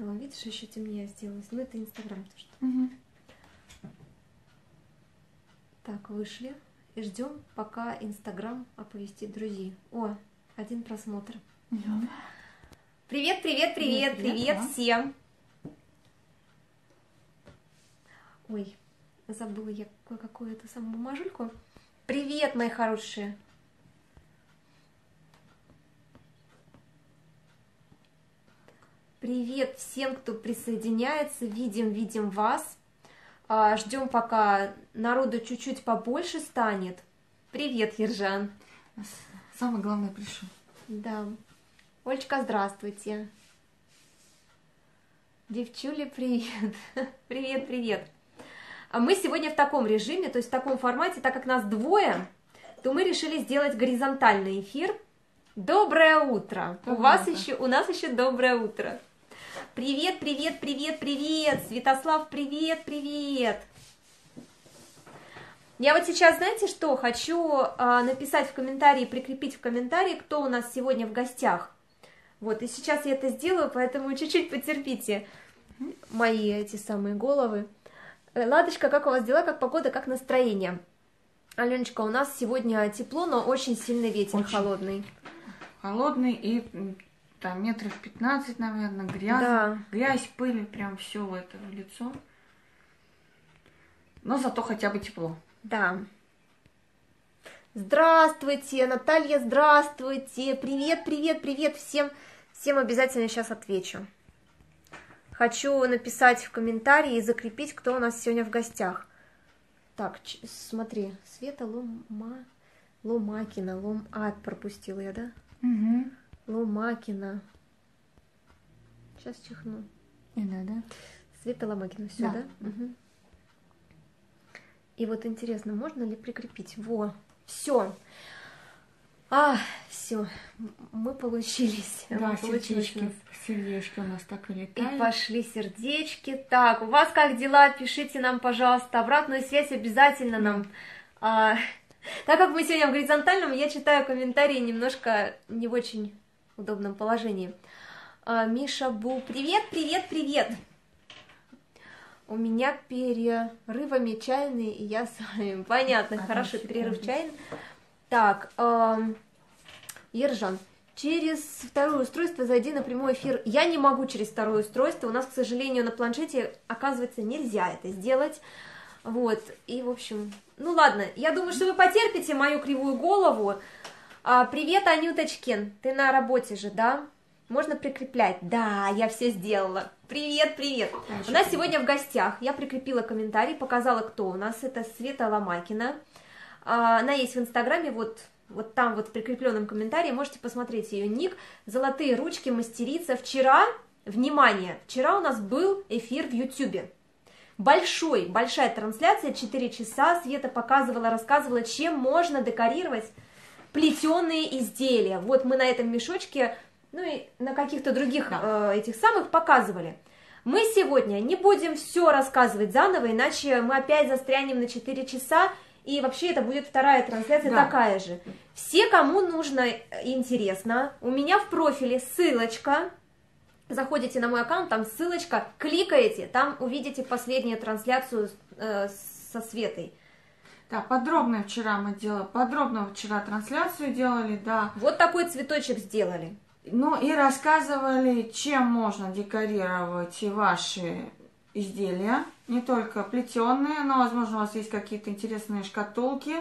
Видишь, еще темнее сделалось. Ну, это Инстаграм тоже. Угу. Так, вышли. И ждем, пока Инстаграм оповестит друзей. О, 1 просмотр. Угу. Привет, привет, привет, привет да. всем. Ой, забыла я какую-то самую бумажульку. Привет, мои хорошие. Привет всем, кто присоединяется. Видим вас. Ждем, пока народу чуть-чуть побольше станет. Привет, Ержан. Самое главное, пришел. Да. Олечка, здравствуйте. Девчули, привет. Привет, привет. А мы сегодня в таком режиме, то есть в таком формате, так как нас двое, то мы решили сделать горизонтальный эфир. Доброе утро. У нас еще доброе утро. Привет, привет, привет, привет. Святослав, привет, привет. Я вот сейчас, знаете что, хочу написать в комментарии, прикрепить в комментарии, кто у нас сегодня в гостях. Вот, и сейчас я это сделаю, поэтому чуть-чуть потерпите мои эти самые головы. Ладочка, как у вас дела, как погода, как настроение? Аленочка, у нас сегодня тепло, но очень сильный ветер, очень холодный. Холодный и там метров 15, наверное, грязь. Да. Грязь, пыль, прям все в это в лицо. Но зато хотя бы тепло. Да. Здравствуйте, Наталья, здравствуйте. Привет, привет, привет всем. Всем обязательно сейчас отвечу. Хочу написать в комментарии и закрепить, кто у нас сегодня в гостях. Так, смотри, Света Ломакина. Пропустила я, да? Угу. Ломакина. Сейчас чихну. Да. Света Ломакина, все, да? Угу. И вот интересно, можно ли прикрепить? Во, все. Все, мы получились. Да, сердечки у нас так и летают. И пошли сердечки. Так, у вас как дела? Пишите нам, пожалуйста, обратную связь обязательно нам. Так как мы сегодня в горизонтальном, я читаю комментарии немножко не в очень удобном положении. Миша Бу, привет, привет, привет. У меня перерывами чайный, и я с вами. Понятно, хорошо, перерыв чайный. Так, Ержан, через второе устройство зайди на прямой эфир. Я не могу через второе устройство, у нас, к сожалению, на планшете, оказывается, нельзя это сделать. Вот, и, в общем, ну ладно, я думаю, что вы потерпите мою кривую голову. Привет, Анюточкин, ты на работе же, да? Можно прикреплять? Да, я все сделала. Привет, привет. У нас сегодня в гостях, я прикрепила комментарий, показала, кто у нас. Это Света Ломакина. Она есть в Инстаграме, вот там вот в прикрепленном комментарии, можете посмотреть ее ник. Золотые ручки, мастерица. Вчера, внимание, вчера у нас был эфир в Ютубе. Большая трансляция, 4 часа. Света показывала, рассказывала, чем можно декорировать плетеные изделия. Вот мы на этом мешочке, ну и на каких-то других этих самых показывали. Мы сегодня не будем все рассказывать заново, иначе мы опять застрянем на 4 часа, и вообще это будет вторая трансляция такая же. Все, кому нужно интересно, у меня в профиле ссылочка, заходите на мой аккаунт, там ссылочка, кликаете, там увидите последнюю трансляцию со Светой. Да, подробно вчера трансляцию делали, да. Вот такой цветочек сделали. Ну и рассказывали, чем можно декорировать ваши изделия, не только плетеные, но, возможно, у вас есть какие-то интересные шкатулки,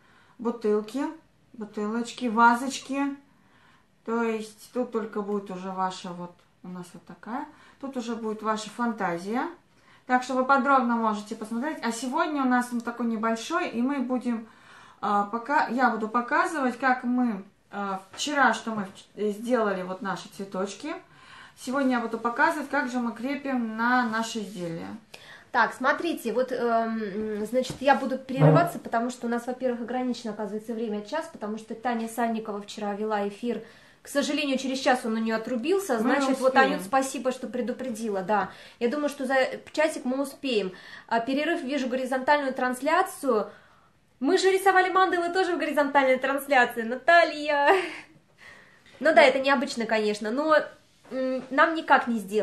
бутылочки, вазочки. То есть тут только будет уже ваша у нас вот такая, тут уже будет ваша фантазия. Так что вы подробно можете посмотреть. А сегодня у нас он такой небольшой, и мы будем, я буду показывать, как мы вчера, что мы сделали вот наши цветочки. Сегодня я буду показывать, как же мы крепим на наши изделия. Так, смотрите, вот, значит, я буду перерываться, потому что у нас, во-первых, ограничено, оказывается, время час, потому что Таня Сальникова вчера вела эфир. К сожалению, через час он у нее отрубился, значит, вот, Анют, спасибо, что предупредила, да. Я думаю, что за часик мы успеем. Перерыв, вижу горизонтальную трансляцию. Мы же рисовали мандалы тоже в горизонтальной трансляции, Наталья. Ну да, это необычно, конечно, но нам никак не сделать.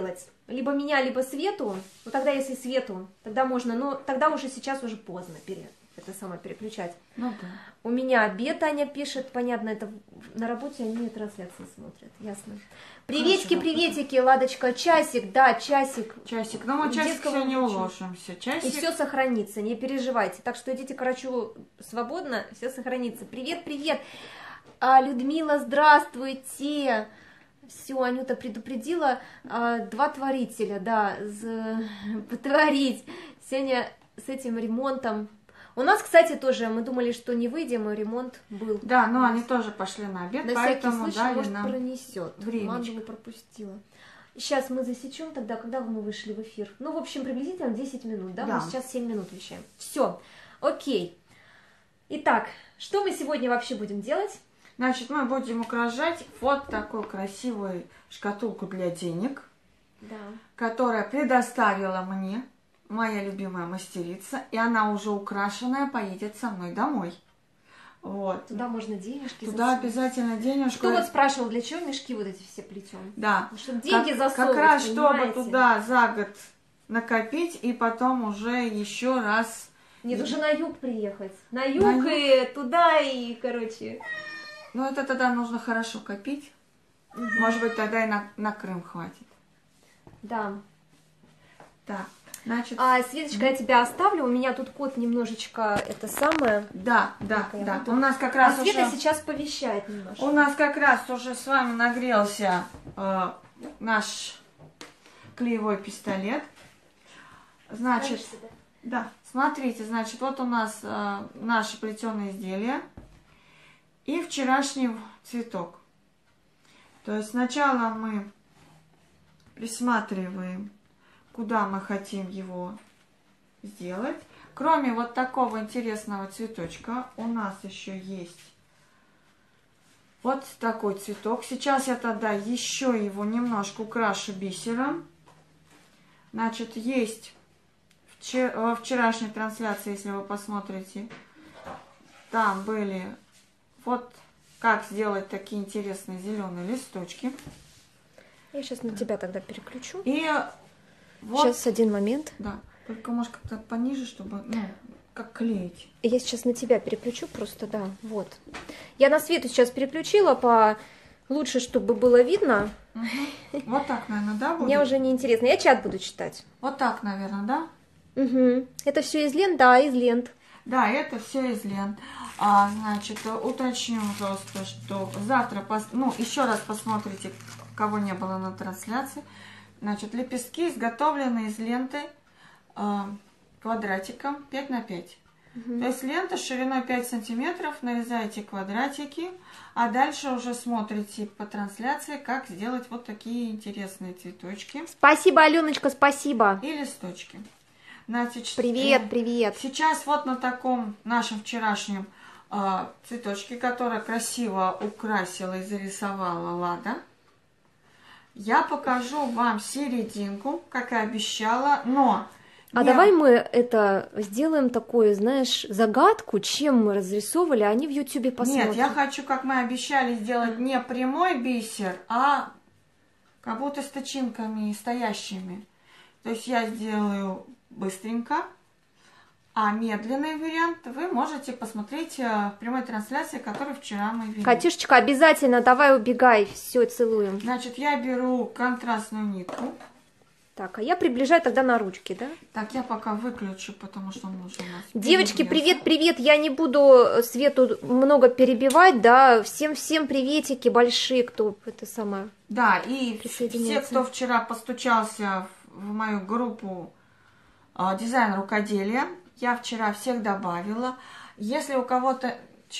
либо меня, либо Свету. Ну тогда если Свету, тогда можно, но тогда уже сейчас уже поздно это самое переключать. Ну да. У меня обед, Аня пишет, понятно, это на работе они трансляции смотрят, ясно. Приветики, приветики, Ладочка, часик, да, часик. Часик, но мы часик сегодня уложимся. Часик. И все сохранится, не переживайте. Так что идите к врачу свободно, все сохранится. Привет, привет. Людмила, здравствуйте. Все, Анюта предупредила, 2 творителя, да, потворить. Сегодня с этим ремонтом. У нас, кстати, тоже, мы думали, что не выйдем, и ремонт был. Да, но они тоже пошли на обед, на поэтому всякий случай, дали может, нам пронесет. Манду пропустила. Сейчас мы засечем тогда, когда мы вышли в эфир. Ну, в общем, приблизительно 10 минут, да? Мы сейчас 7 минут вещаем. Все, окей. Итак, что мы сегодня вообще будем делать? Значит, мы будем украшать вот такую красивую шкатулку для денег, да, которая предоставила мне моя любимая мастерица, и она уже украшенная поедет со мной домой. Вот. Туда можно денежки Туда засунуть. Обязательно денежку. Кто вот спрашивал, для чего мешки вот эти все плетем? Да. Чтобы деньги засовывать, как раз, понимаете? чтобы туда за год накопить, и потом уже еще раз... Нет, уже на юг приехать. На юг и туда, и, короче... Ну, это тогда нужно хорошо копить. Угу. Может быть, тогда и на Крым хватит. Да. Так, значит... Светочка, я тебя оставлю. У меня тут кот немножечко это самое... Да. У нас как раз Света уже... сейчас повещает немножко. У нас как раз уже с вами нагрелся наш клеевой пистолет. Значит, да, смотрите, значит, вот у нас наши плетеные изделия и вчерашний цветок. То есть сначала мы присматриваем, куда мы хотим его сделать. Кроме вот такого интересного цветочка, у нас еще есть вот такой цветок. Сейчас я тогда еще его немножко украшу бисером. Значит, есть во вчерашней трансляции, если вы посмотрите, там были вот как сделать такие интересные зеленые листочки. Я сейчас на тебя тогда переключу. И вот, сейчас один момент. Да, только может как-то пониже, чтобы, ну, как клеить. Я сейчас на тебя переключу просто, да, вот. Я на Свету сейчас переключила лучше, чтобы было видно. Угу. Вот так, наверное, да, будет? Мне уже не интересно. Я чат буду читать. Вот так, наверное, да? Угу. Это все из лент? Да, из лент. Да, это все из лент. Значит, уточню просто, что завтра, еще раз посмотрите, кого не было на трансляции. Значит, лепестки изготовлены из ленты квадратиком 5 на 5. То есть лента шириной 5 сантиметров, нарезаете квадратики, а дальше уже смотрите по трансляции, как сделать вот такие интересные цветочки. Спасибо, Аленочка, спасибо. И листочки. Значит, привет, привет. Сейчас вот на таком нашем вчерашнем цветочке, который красиво украсила и зарисовала Лада, я покажу вам серединку, как и обещала, но... давай мы это сделаем такую, знаешь, загадку, чем мы разрисовывали, они в Ютубе посмотрят. Нет, я хочу, как мы обещали, сделать не прямой бисер, а как будто с тычинками стоящими. То есть я сделаю быстренько, а медленный вариант вы можете посмотреть в прямой трансляции, которую вчера мы видели. Катюшечка, обязательно, давай убегай, все, целуем. Значит, я беру контрастную нитку. Так, а я приближаю тогда на ручки, да? Так, я пока выключу, потому что он уже у нас... Девочки, привет, привет, я не буду Свету много перебивать, да, всем приветики большие, кто это самое... Да, и все, кто вчера постучался в мою группу «Дизайн рукоделия», я вчера всех добавила. Если у кого-то,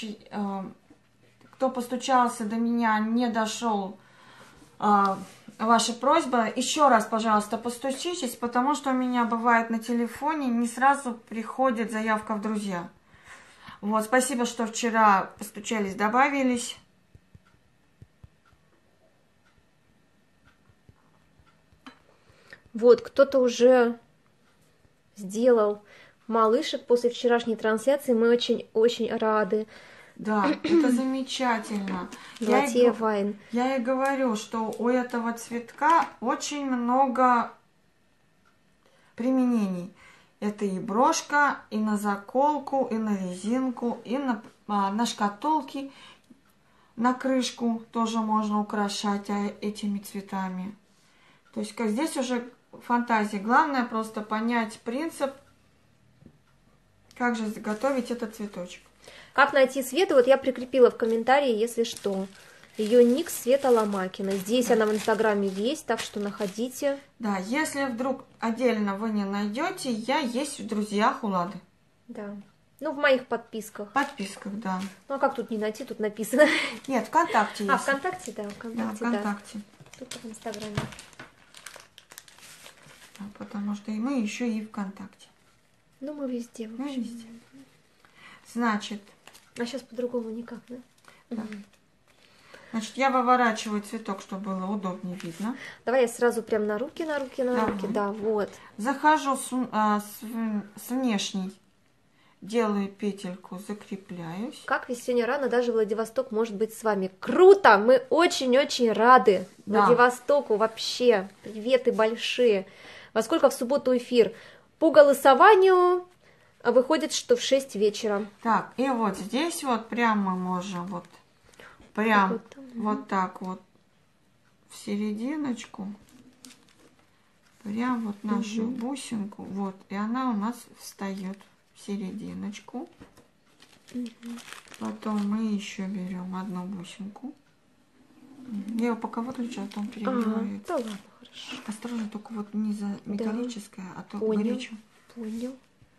кто постучался до меня, не дошел ваша просьба, еще раз, пожалуйста, постучитесь, потому что у меня бывает на телефоне не сразу приходит заявка в друзья. Вот, спасибо, что вчера постучались, добавились. Вот, кто-то уже сделал малышек после вчерашней трансляции, мы очень-очень рады. Да, это замечательно. Золотея Вайн. Я и говорю, что у этого цветка очень много применений. Это и брошка, и на заколку, и на резинку, и на шкатулки, на крышку тоже можно украшать этими цветами. То есть как здесь уже фантазия. Главное просто понять принцип, как же заготовить этот цветочек. Как найти Свету? Вот я прикрепила в комментарии, если что. Ее ник Света Ломакина. Здесь она в Инстаграме есть, так что находите. Да, если вдруг отдельно вы не найдете, я есть в друзьях у Лады. Да. Ну, в моих подписках. В подписках, да. Ну, а как тут не найти? Тут написано. Нет, ВКонтакте есть. А, ВКонтакте, да, ВКонтакте, да. ВКонтакте. Тут в Инстаграме. Да, потому что и мы еще и ВКонтакте. Ну, мы везде. Мы везде. Значит. А сейчас по-другому никак, да? Да. Значит, я выворачиваю цветок, чтобы было удобнее видно. Давай я сразу прям на руки. Да, вот. Захожу с внешней, делаю петельку, закрепляюсь. Как весенне рано даже Владивосток может быть с вами. Круто! Мы очень-очень рады Владивостоку вообще. Приветы большие. Во сколько в субботу эфир? По голосованию выходит, что в 6 вечера. Так, и вот здесь вот прямо мы можем вот прям вот так вот в серединочку, прям вот нашу бусинку, вот, и она у нас встает в серединочку. Потом мы еще берем одну бусинку. Я его пока выключу, а потом переливаю. Да ладно, хорошо. Осторожно, только вот не за металлическое, а то Понял. горячо. Понял.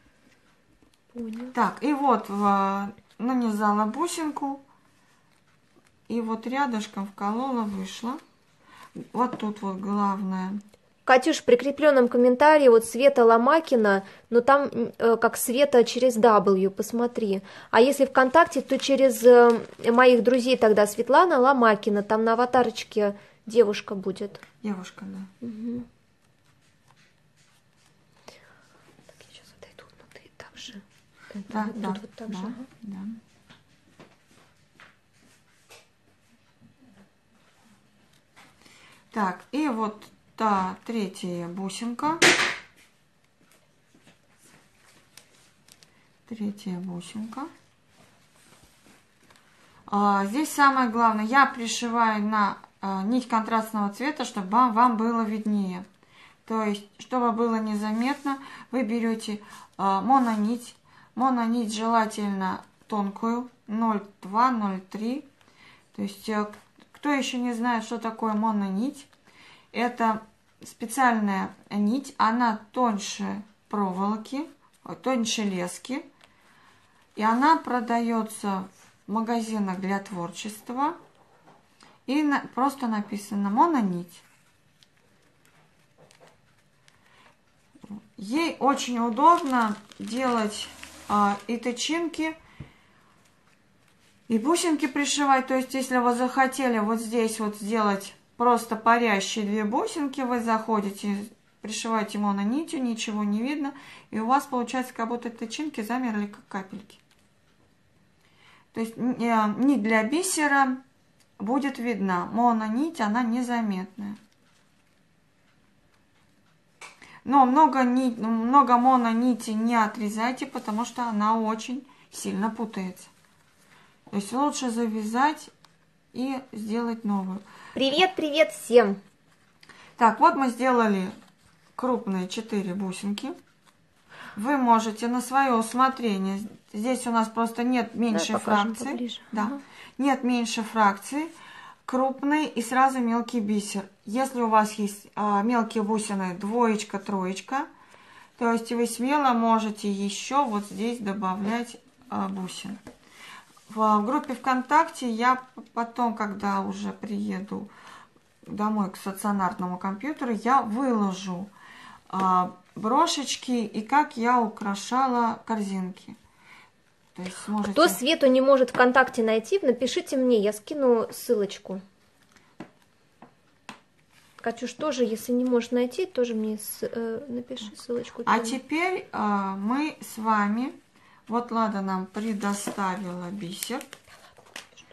Так, и вот нанизала бусинку. И вот рядышком вколола, вышла. Вот тут вот главное. Катюш, в прикрепленном комментарии вот Света Ломакина, но там как Света через W, посмотри. А если ВКонтакте, то через моих друзей тогда Светлана Ломакина, там на аватарочке девушка будет. Девушка, да. Угу. Так, я сейчас отойду, но ты так же. Да, тут да, вот так да, же. да. Так, и вот та третья бусинка. Третья бусинка. Здесь самое главное, я пришиваю на нить контрастного цвета, чтобы вам было виднее. То есть, чтобы было незаметно, вы берете мононить. Мононить желательно тонкую, 0,2, 0,3. То есть, кто еще не знает, что такое мононить, это специальная нить, она тоньше проволоки, тоньше лески, и она продается в магазинах для творчества, и просто написано мононить. Ей очень удобно делать и тычинки, и бусинки пришивать. То есть, если вы захотели вот здесь вот сделать просто парящие 2 бусинки, вы заходите, пришиваете мононитью, ничего не видно, и у вас получается, как будто тычинки замерли, как капельки. То есть, нить для бисера будет видна. Мононить, она незаметная. Но много мононити не отрезайте, потому что она очень сильно путается. То есть лучше завязать и сделать новую. Привет, привет всем! Так, вот мы сделали крупные 4 бусинки. Вы можете на свое усмотрение. Здесь у нас просто нет меньшей фракции. Да, ага. Нет меньше фракции. Крупный и сразу мелкий бисер. Если у вас есть мелкие бусины 2, 3, то есть вы смело можете еще вот здесь добавлять бусин. В группе ВКонтакте я потом, когда уже приеду домой к стационарному компьютеру, я выложу брошечки и как я украшала корзинки. То есть сможете... Кто Свету не может ВКонтакте найти, напишите мне, я скину ссылочку. Катюш, тоже, если не можешь найти, тоже мне напиши ссылочку. А теперь мы с вами... Вот Лада нам предоставила бисер.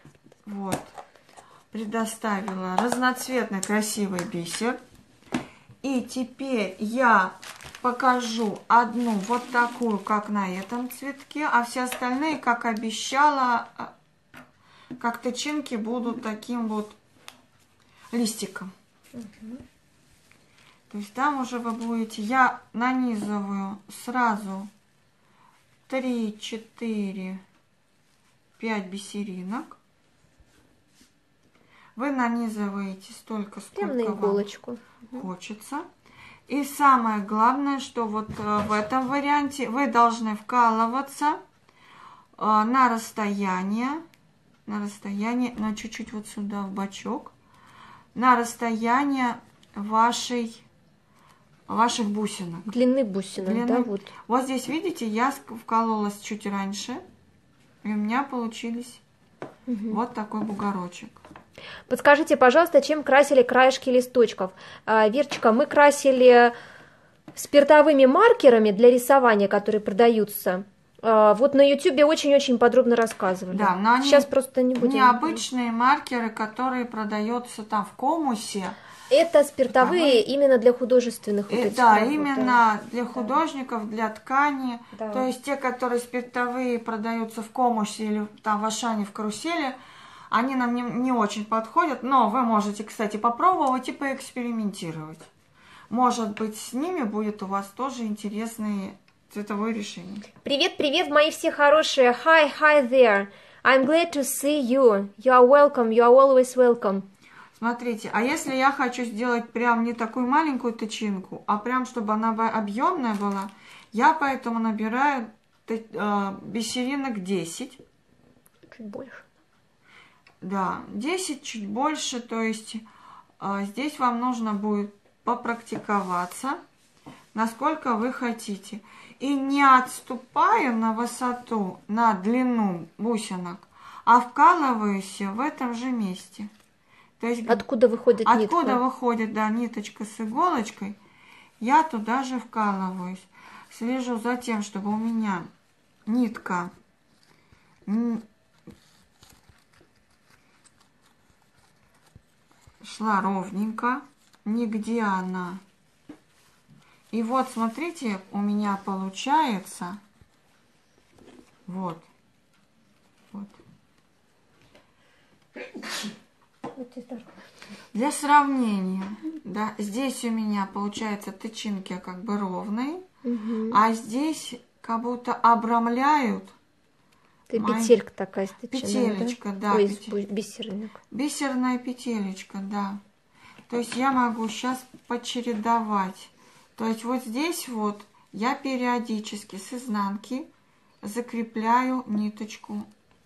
Вот. Предоставила разноцветный красивый бисер. И теперь я покажу одну вот такую, как на этом цветке, а все остальные, как обещала, как тычинки, будут таким вот листиком. То есть там уже вы будете, я нанизываю сразу 3, 4, 5 бисеринок. Вы нанизываете столько, Прям на сколько иголочку вам хочется. И самое главное, что вот в этом варианте вы должны вкалываться на расстояние, но чуть-чуть вот сюда, в бочок, на расстояние ваших бусинок. Длины бусинок, да, вот. Вот здесь, видите, я вкололась чуть раньше, и у меня получились вот такой бугорочек. Подскажите, пожалуйста, чем красили краешки листочков? Верочка, мы красили спиртовыми маркерами для рисования, которые продаются. Вот на YouTube очень-очень подробно рассказывали. Да, но они сейчас просто не будем. Необычные маркеры, которые продаются там в Комусе. Это спиртовые именно для художественных. Вот да, работ, именно для художников, для ткани. Да. То есть те, которые спиртовые продаются в Комусе или там в Ашане, в Карусели, они нам не очень подходят, но вы можете, кстати, попробовать и поэкспериментировать. Может быть, с ними будет у вас тоже интересные цветовое решение. Привет, привет, мои все хорошие. Hi, hi there. I'm glad to see you. You are welcome, you are always welcome. Смотрите, а если я хочу сделать прям не такую маленькую тычинку, а прям, чтобы она объемная была, я поэтому набираю бисеринок 10. Чуть больше. Да, 10, чуть больше, то есть здесь вам нужно будет попрактиковаться, насколько вы хотите. И не отступаю на высоту, на длину бусинок, а вкалываюсь в этом же месте. То есть, откуда выходит нитка? Откуда выходит, да, ниточка с иголочкой, я туда же вкалываюсь. Слежу за тем, чтобы у меня нитка шла ровненько, нигде она. И вот, смотрите, у меня получается вот. Для сравнения, да, здесь у меня получается тычинки как бы ровные, а здесь как будто обрамляют. Это петелька такая стычная, петелечка, да? Ой, бисеринок. Бисерная петелечка, да. То есть я могу сейчас почередовать. То есть вот здесь вот я периодически с изнанки закрепляю ниточку.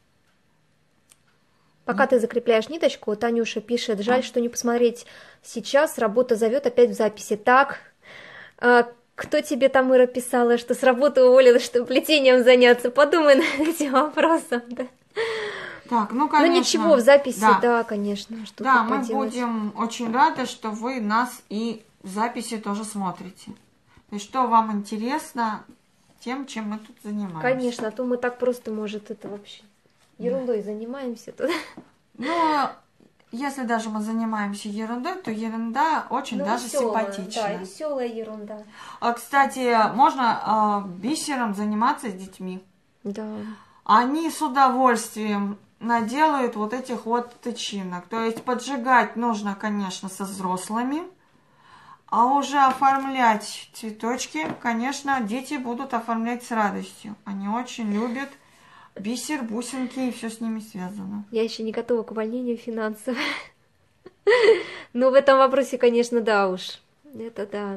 Пока ты закрепляешь ниточку, вот Танюша пишет: жаль, что не посмотреть сейчас, работа зовет опять в записи. Так, кто тебе там, Ира, писала, что с работы уволилась, чтобы плетением заняться? Подумай над этим вопросом, да. Так, ну, конечно. Ну, ничего, в записи, да, конечно. Что да, мы будем очень рады, что вы нас и в записи тоже смотрите. То есть, что вам интересно тем, чем мы тут занимаемся. Конечно, а то мы так просто, может, это вообще ерундой занимаемся тут. Ну, если даже мы занимаемся ерундой, то ерунда очень даже симпатичная. Да, веселая ерунда. Кстати, можно бисером заниматься с детьми. Да. Они с удовольствием наделают вот этих вот тычинок. То есть поджигать нужно, конечно, со взрослыми, а уже оформлять цветочки, конечно, дети будут оформлять с радостью. Они очень любят бисер, бусинки и все с ними связано. Я еще не готова к увольнению финансово. Но в этом вопросе, конечно, да уж. Это да.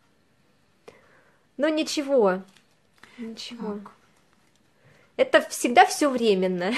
Но ничего. Ничего. Так. Это всегда все временно.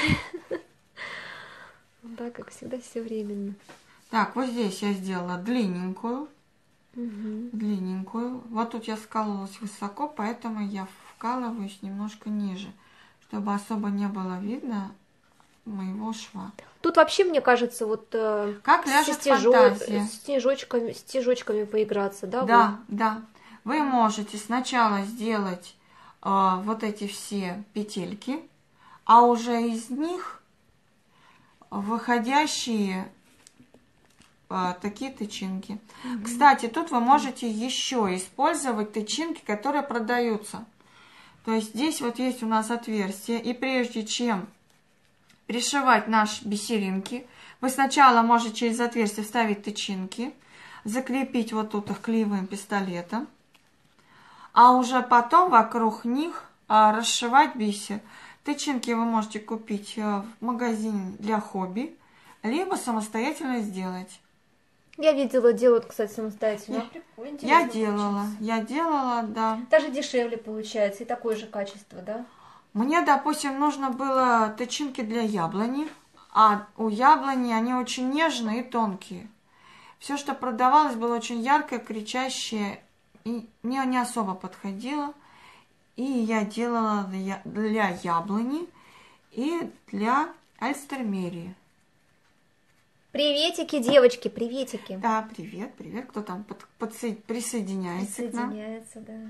Да, как всегда все временно. Так, вот здесь я сделала длинненькую. Длинненькую. Вот тут я скололась высоко, поэтому я вкалываюсь немножко ниже, чтобы особо не было видно моего шва. Тут вообще, мне кажется, вот как ляжет фантазия. С стежочками поиграться, да? Да, да. Вы можете сначала сделать вот эти все петельки, а уже из них выходящие такие тычинки. Кстати, тут вы можете еще использовать тычинки, которые продаются. То есть здесь вот есть у нас отверстие, и прежде чем пришивать наши бисеринки, вы сначала можете через отверстие вставить тычинки, закрепить вот тут их клеевым пистолетом, а уже потом вокруг них расшивать бисер. Тычинки вы можете купить в магазине для хобби, либо самостоятельно сделать. Я видела, делают, кстати, самостоятельно. Я делала, да. Даже дешевле получается, и такое же качество, да? Мне, допустим, нужно было тычинки для яблони, а у яблони они очень нежные и тонкие. Все, что продавалось, было очень яркое, кричащее, и мне не особо подходило. И я делала для яблони и для альстермерии. Приветики, девочки, приветики. Да, привет, привет. Кто там присоединяется к нам? Присоединяется, да.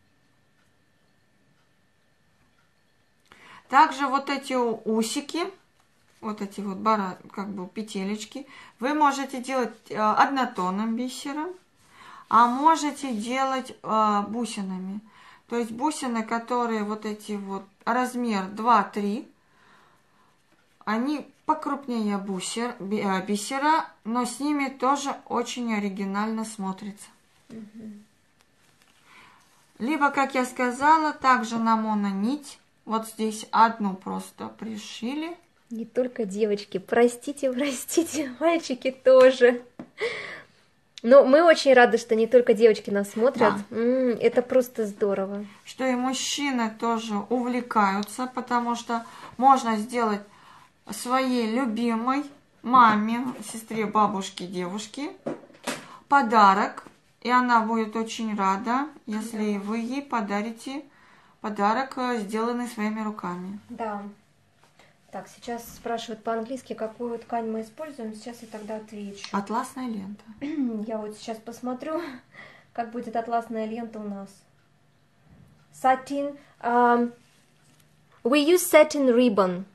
Также вот эти усики, вот эти вот как бы петелечки, вы можете делать однотонным бисером, а можете делать бусинами. То есть бусины, которые вот эти вот размер 2-3, они покрупнее бисера, но с ними тоже очень оригинально смотрится. Либо, как я сказала, также на мононить. Вот здесь одну просто пришили. Не только девочки, простите, мальчики тоже. Но мы очень рады, что не только девочки нас смотрят. Да. Это просто здорово. Что и мужчины тоже увлекаются, потому что можно сделать своей любимой маме, сестре, бабушке, девушке подарок. И она будет очень рада, если вы ей подарите подарок, сделанный своими руками. Да. Так, сейчас спрашивают по-английски, какую ткань мы используем. Сейчас я тогда отвечу. Атласная лента. Я вот сейчас посмотрю, как будет атласная лента у нас. Satin. We use satin ribbon.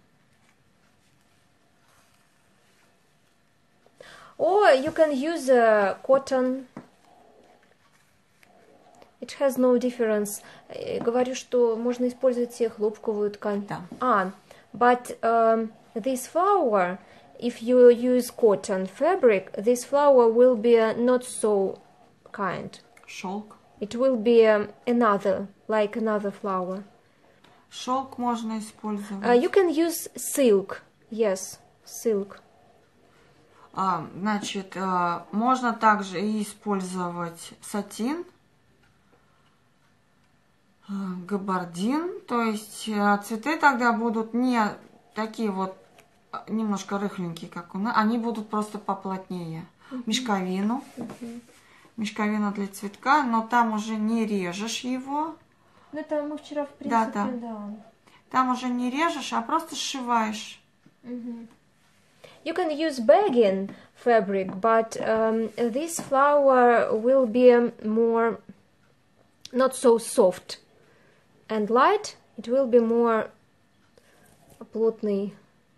Or you can use cotton. It has no difference. Говорю, что можно использовать хлопковую ткань. Да. But this flower, if you use cotton fabric, this flower will be not so kind. Шелк. It will be like another flower. Шелк можно использовать. You can use silk. Yes, silk. Значит, можно также и использовать сатин, габардин, то есть цветы тогда будут не такие вот немножко рыхленькие, как у нас, они будут просто поплотнее. Мешковину, мешковину для цветка, но там уже не режешь его. Ну, это мы вчера, в принципе, да. Там уже не режешь, а просто сшиваешь. You can use bagging fabric, but this flower will be more not so soft and light. It will be more плотный,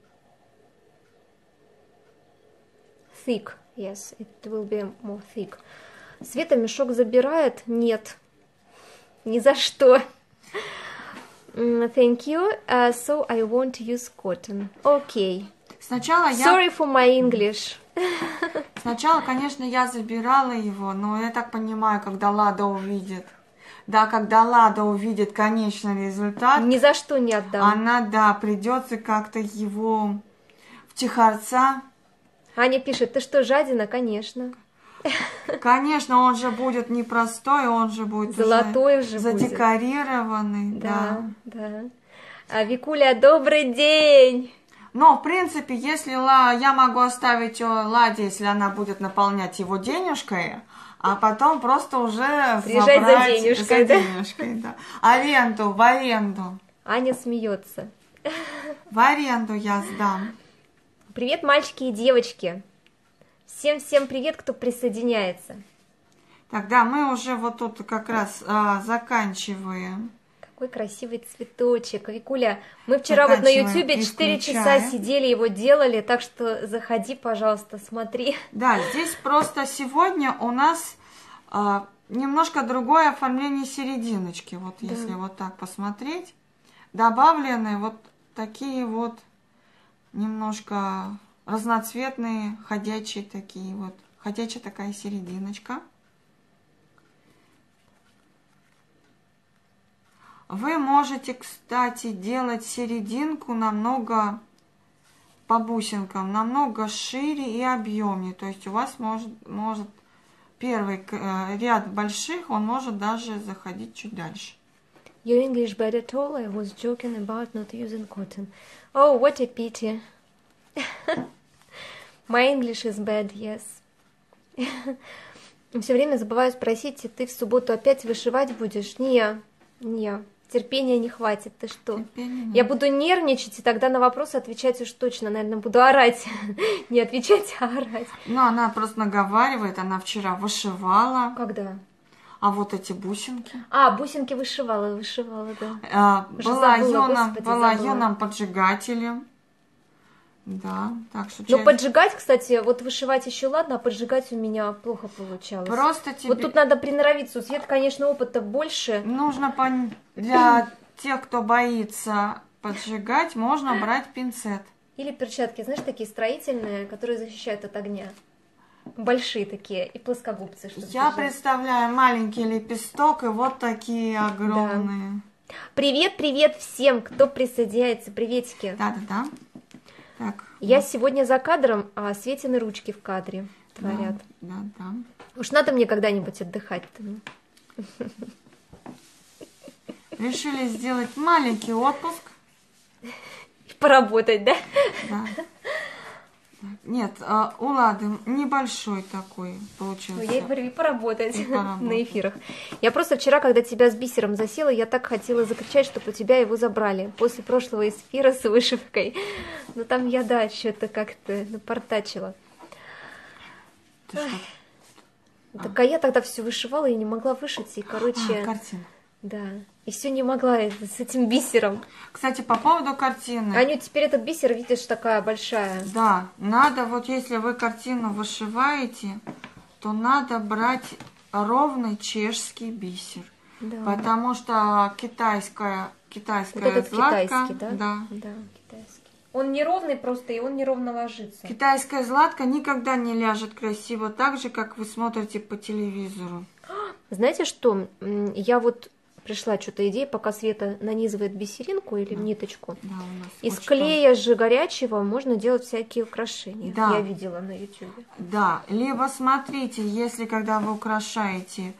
thick. Yes, it will be more thick. Света мешок забирает? Нет, ни за что. Thank you. So I won't use cotton. Okay. Sorry for my English. Сначала, конечно, я забирала его, но я так понимаю, когда Лада увидит. Да, когда Лада увидит конечный результат. Ни за что не отдам. Она, да, придется как-то его втихарца. Аня пишет, ты что, жадина? Конечно. Конечно, он же будет непростой, он же будет золотой уже задекорированный. Да, да. А Викуля, добрый день. Но, в принципе, если я могу оставить Ладе, если она будет наполнять его денежкой, а потом просто уже приезжать за денежкой, да? В аренду. Аня смеется. В аренду я сдам. Привет, мальчики и девочки. Всем привет, кто присоединяется. Тогда мы уже вот тут как раз заканчиваем. Какой красивый цветочек. Викуля, мы вчера вот на ютубе 4 часа сидели, его делали, так что заходи, пожалуйста, смотри. Да, здесь просто сегодня у нас немножко другое оформление серединочки. Вот да. Если вот так посмотреть, добавлены вот такие вот немножко разноцветные, ходячие такие вот, ходячая такая серединочка. Вы можете, кстати, делать серединку намного по бусинкам, намного шире и объемнее. То есть у вас может первый ряд больших, он может даже заходить чуть дальше. Your English bad at all? I was joking about not using cotton. Oh, what a pity. My English is bad, yes. Все время забываю спросить, ты в субботу опять вышивать будешь? Не. Терпения не хватит, ты что? Я буду нервничать, и тогда на вопросы отвечать уж точно, наверное, буду орать. Не отвечать, а орать. Ну, она просто наговаривает, она вчера вышивала. Когда? А вот эти бусинки? А, бусинки вышивала, да. Была юным поджигателем. Да, так что... Но поджигать, кстати, вот вышивать еще ладно, а поджигать у меня плохо получалось. Просто тебе... Вот тут надо приноровиться. У Светы, конечно, опыта больше. Нужно для тех, кто боится поджигать, можно брать пинцет. Или перчатки, знаешь, такие строительные, которые защищают от огня. Большие такие, и плоскогубцы. Я представляю маленький лепесток и вот такие огромные. Да. Привет всем, кто присоединяется. Приветики. Да. Так, я сегодня за кадром, а Светины ручки в кадре творят. Да. Уж надо мне когда-нибудь отдыхать-то. Решили сделать маленький отпуск. И поработать, да? Да. Нет, у Лады небольшой такой получился. Я говорю, и поработать на эфирах. Я просто вчера, когда тебя с бисером засела, я так хотела закричать, чтобы у тебя его забрали. После прошлого эфира с вышивкой. Но там я, да, что-то как-то напортачила. Так, а я тогда все вышивала и не могла вышить. И, короче... Картина. Да. И все не могла с этим бисером. Кстати, по поводу картины. Аню, теперь этот бисер, видишь, такая большая. Да, надо, вот если вы картину вышиваете, то надо брать ровный чешский бисер. Да. Потому что китайская вот этот златка, китайский, да? Да, китайский. Он неровный просто, и он неровно ложится. Китайская златка никогда не ляжет красиво, так же, как вы смотрите по телевизору. Знаете что, я вот... Пришла что-то идея, пока Света нанизывает бисеринку или ниточку. Да, из клея же горячего можно делать всякие украшения. Да. Я видела на ютубе. Да, либо смотрите, если когда вы украшаете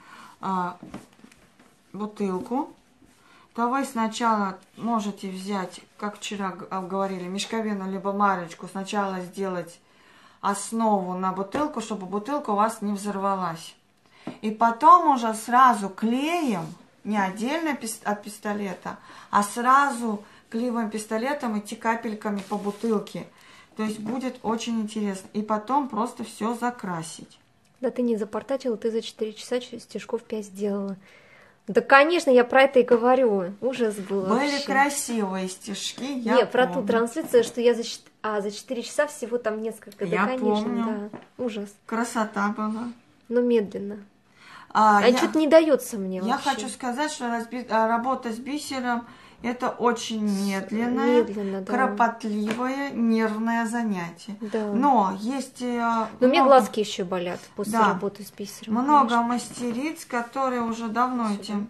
бутылку, то вы сначала можете взять, как вчера говорили, мешковину либо марочку, сначала сделать основу на бутылку, чтобы бутылка у вас не взорвалась. И потом уже сразу клеем, не отдельно от пистолета, а сразу клеевым пистолетом идти капельками по бутылке. То есть будет очень интересно. И потом просто все закрасить. Да ты не запортачила, ты за 4 часа стежков 5 сделала. Да, конечно, я про это и говорю. Ужас был. Были вообще красивые стежки, я помню. Про ту трансляцию, что я за 4 часа всего там несколько. Я конечно, помню. Да. Ужас. Красота была. Но медленно. Что-то не дается мне Я вообще. хочу сказать, что работа с бисером это очень медленное, кропотливое, нервное занятие. Да. Но есть... Но мне глазки еще болят после работы с бисером. Много мастериц, которые уже давно этим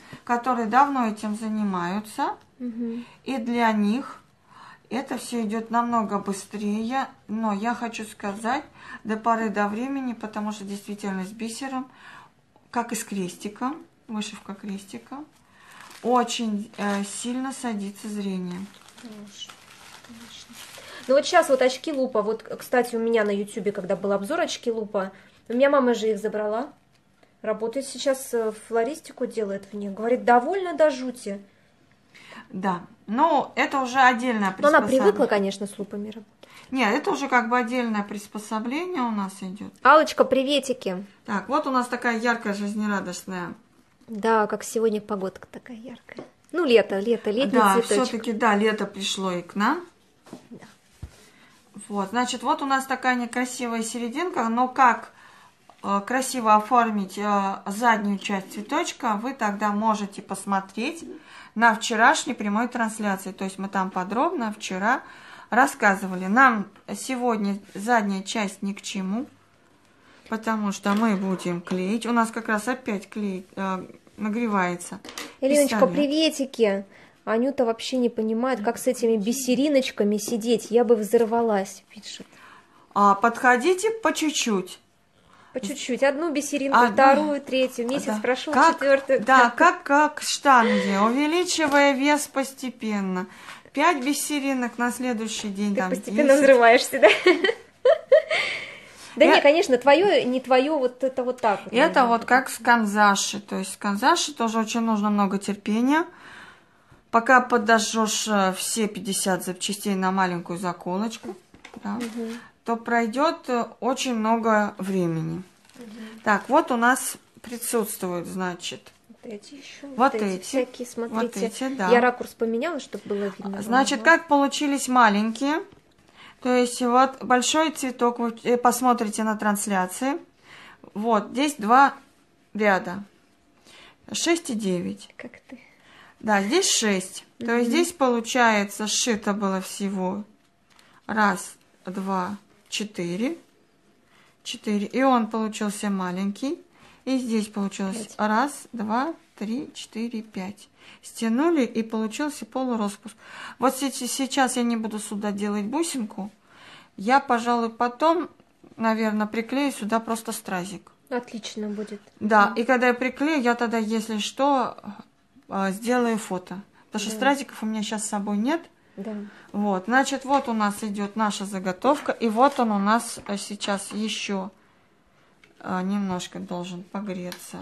занимаются. Угу. И для них это все идет намного быстрее. Но я хочу сказать, до поры до времени, потому что действительно с бисером, как и с крестиком, вышивка крестиком, очень сильно садится зрение. Конечно. Ну вот сейчас вот очки лупа, вот, кстати, у меня на ютубе, когда был обзор очки лупа, у меня мама же их забрала, работает сейчас, флористику делает в них, говорит, довольно до жути. Да, ну это уже отдельное приспособление. Но она привыкла, конечно, с лупами работать. Нет, это уже как бы отдельное приспособление у нас идет. Аллочка, приветики. Так, вот у нас такая яркая, жизнерадостная. Да, как сегодня погодка такая яркая. Ну, летний Да, цветочек. все-таки, да, лето пришло и к нам. Да. Вот, значит, вот у нас такая некрасивая серединка, но как красиво оформить заднюю часть цветочка, вы тогда можете посмотреть на вчерашней прямой трансляции. То есть мы там подробно вчера рассказывали. Нам сегодня задняя часть ни к чему, потому что мы будем клеить. У нас как раз опять клей нагревается. Элиночка, пистолет. приветики. Анюта вообще не понимает, как с этими бисериночками сидеть. Я бы взорвалась, пишет. Подходите по чуть-чуть. По чуть-чуть. Одну бисеринку, вторую, третью. Месяц да. прошел, как, четвертую. Да, как штанги, увеличивая вес постепенно. 5 бисеринок на следующий день. Ты там постепенно 10. взрываешься, да? Да не, конечно, твое, не твое, вот это вот так. Это вот как с канзаши. То есть с канзаши тоже очень нужно много терпения. Пока подожжешь все 50 запчастей на маленькую заколочку, да, то пройдет очень много времени. Так, вот у нас присутствует, значит, Вот эти еще, вот эти всякие, смотрите. Вот эти, да. Я ракурс поменяла, чтобы было видно. Значит, как получились маленькие. То есть вот большой цветок, вы посмотрите на трансляции. Вот, здесь 2 ряда. 6 и 9. Как ты? Да, здесь 6. То есть здесь получается сшито было всего 1, 2, 4. 4. И он получился маленький. И здесь получилось 1, 2, 3, 4, 5. Стянули, и получился полураспуск. Вот сейчас я не буду сюда делать бусинку. Я, пожалуй, потом, наверное, приклею сюда просто стразик. Отлично будет. Да, и когда я приклею, я тогда, если что, сделаю фото. Потому что стразиков у меня сейчас с собой нет. Да. Вот, значит, вот у нас идет наша заготовка. И вот он у нас сейчас еще немножко должен погреться.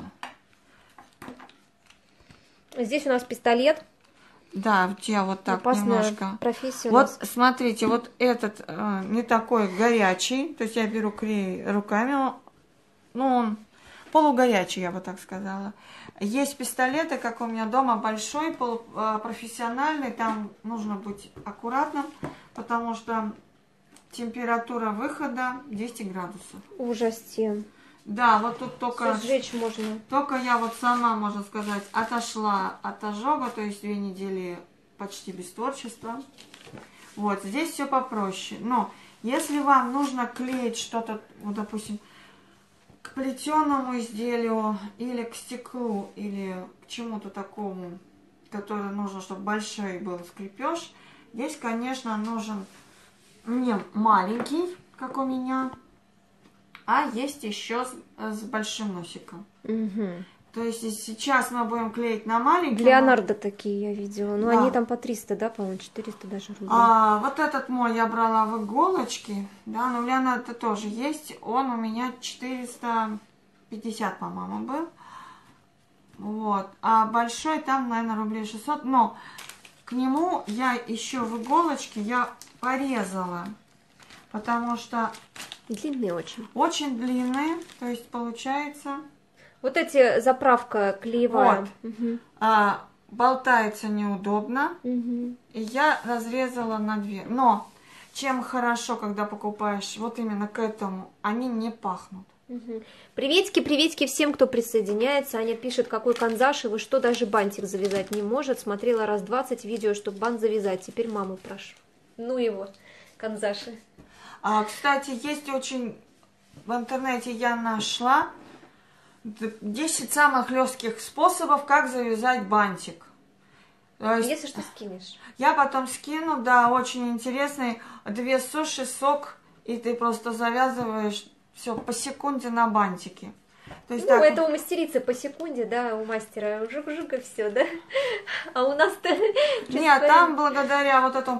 Здесь у нас пистолет. Да, я вот так Опасная немножко. профессия у Вот нас. смотрите, вот этот не такой горячий. То есть я беру клей руками. Ну, он полугорячий, я бы так сказала. Есть пистолеты, как у меня дома, большой, профессиональный. Там нужно быть аккуратным, потому что температура выхода 200 градусов. Ужасти. Да, вот тут только... Сжечь можно. Только я вот сама, можно сказать, отошла от ожога, то есть 2 недели почти без творчества. Вот, здесь все попроще. Но если вам нужно клеить что-то, вот, допустим, к плетеному изделию или к стеклу, или к чему-то такому, которое нужно, чтобы большой был скрепеж, здесь, конечно, нужен не маленький, как у меня, а есть еще с большим носиком. Угу. То есть сейчас мы будем клеить на маленький. Леонардо такие я видела. Ну, да. они там по 300, да, по-моему, 400 даже рублей. Вот этот мой я брала в иголочки. Да, но у Леонардо тоже есть. Он у меня 450, по-моему, был. Вот. А большой там, наверное, рублей 600. Но к нему я еще в иголочке я порезала. Потому что... Длинные очень. Очень длинные. То есть получается... Вот эти заправка клеевая. Вот. Угу. Болтается неудобно. Угу. И я разрезала на 2. Но чем хорошо, когда покупаешь вот именно к этому, они не пахнут. Угу. Приветики, приветики всем, кто присоединяется. Аня пишет, какой канзаш, и вы что, даже бантик завязать не может. Смотрела раз 20 видео, чтобы бант завязать. Теперь маму прошу. Ну его, канзаши. Кстати, есть очень... В интернете я нашла 10 самых легких способов, как завязать бантик. То есть, если что, скинешь. Я потом скину, да, очень интересный. 2 суши, сок, и ты просто завязываешь все по секунде на бантике. То есть, ну, так... это у мастерицы по секунде, да, у мастера жук-жук и все, да? А у нас-то... Нет, там благодаря вот этому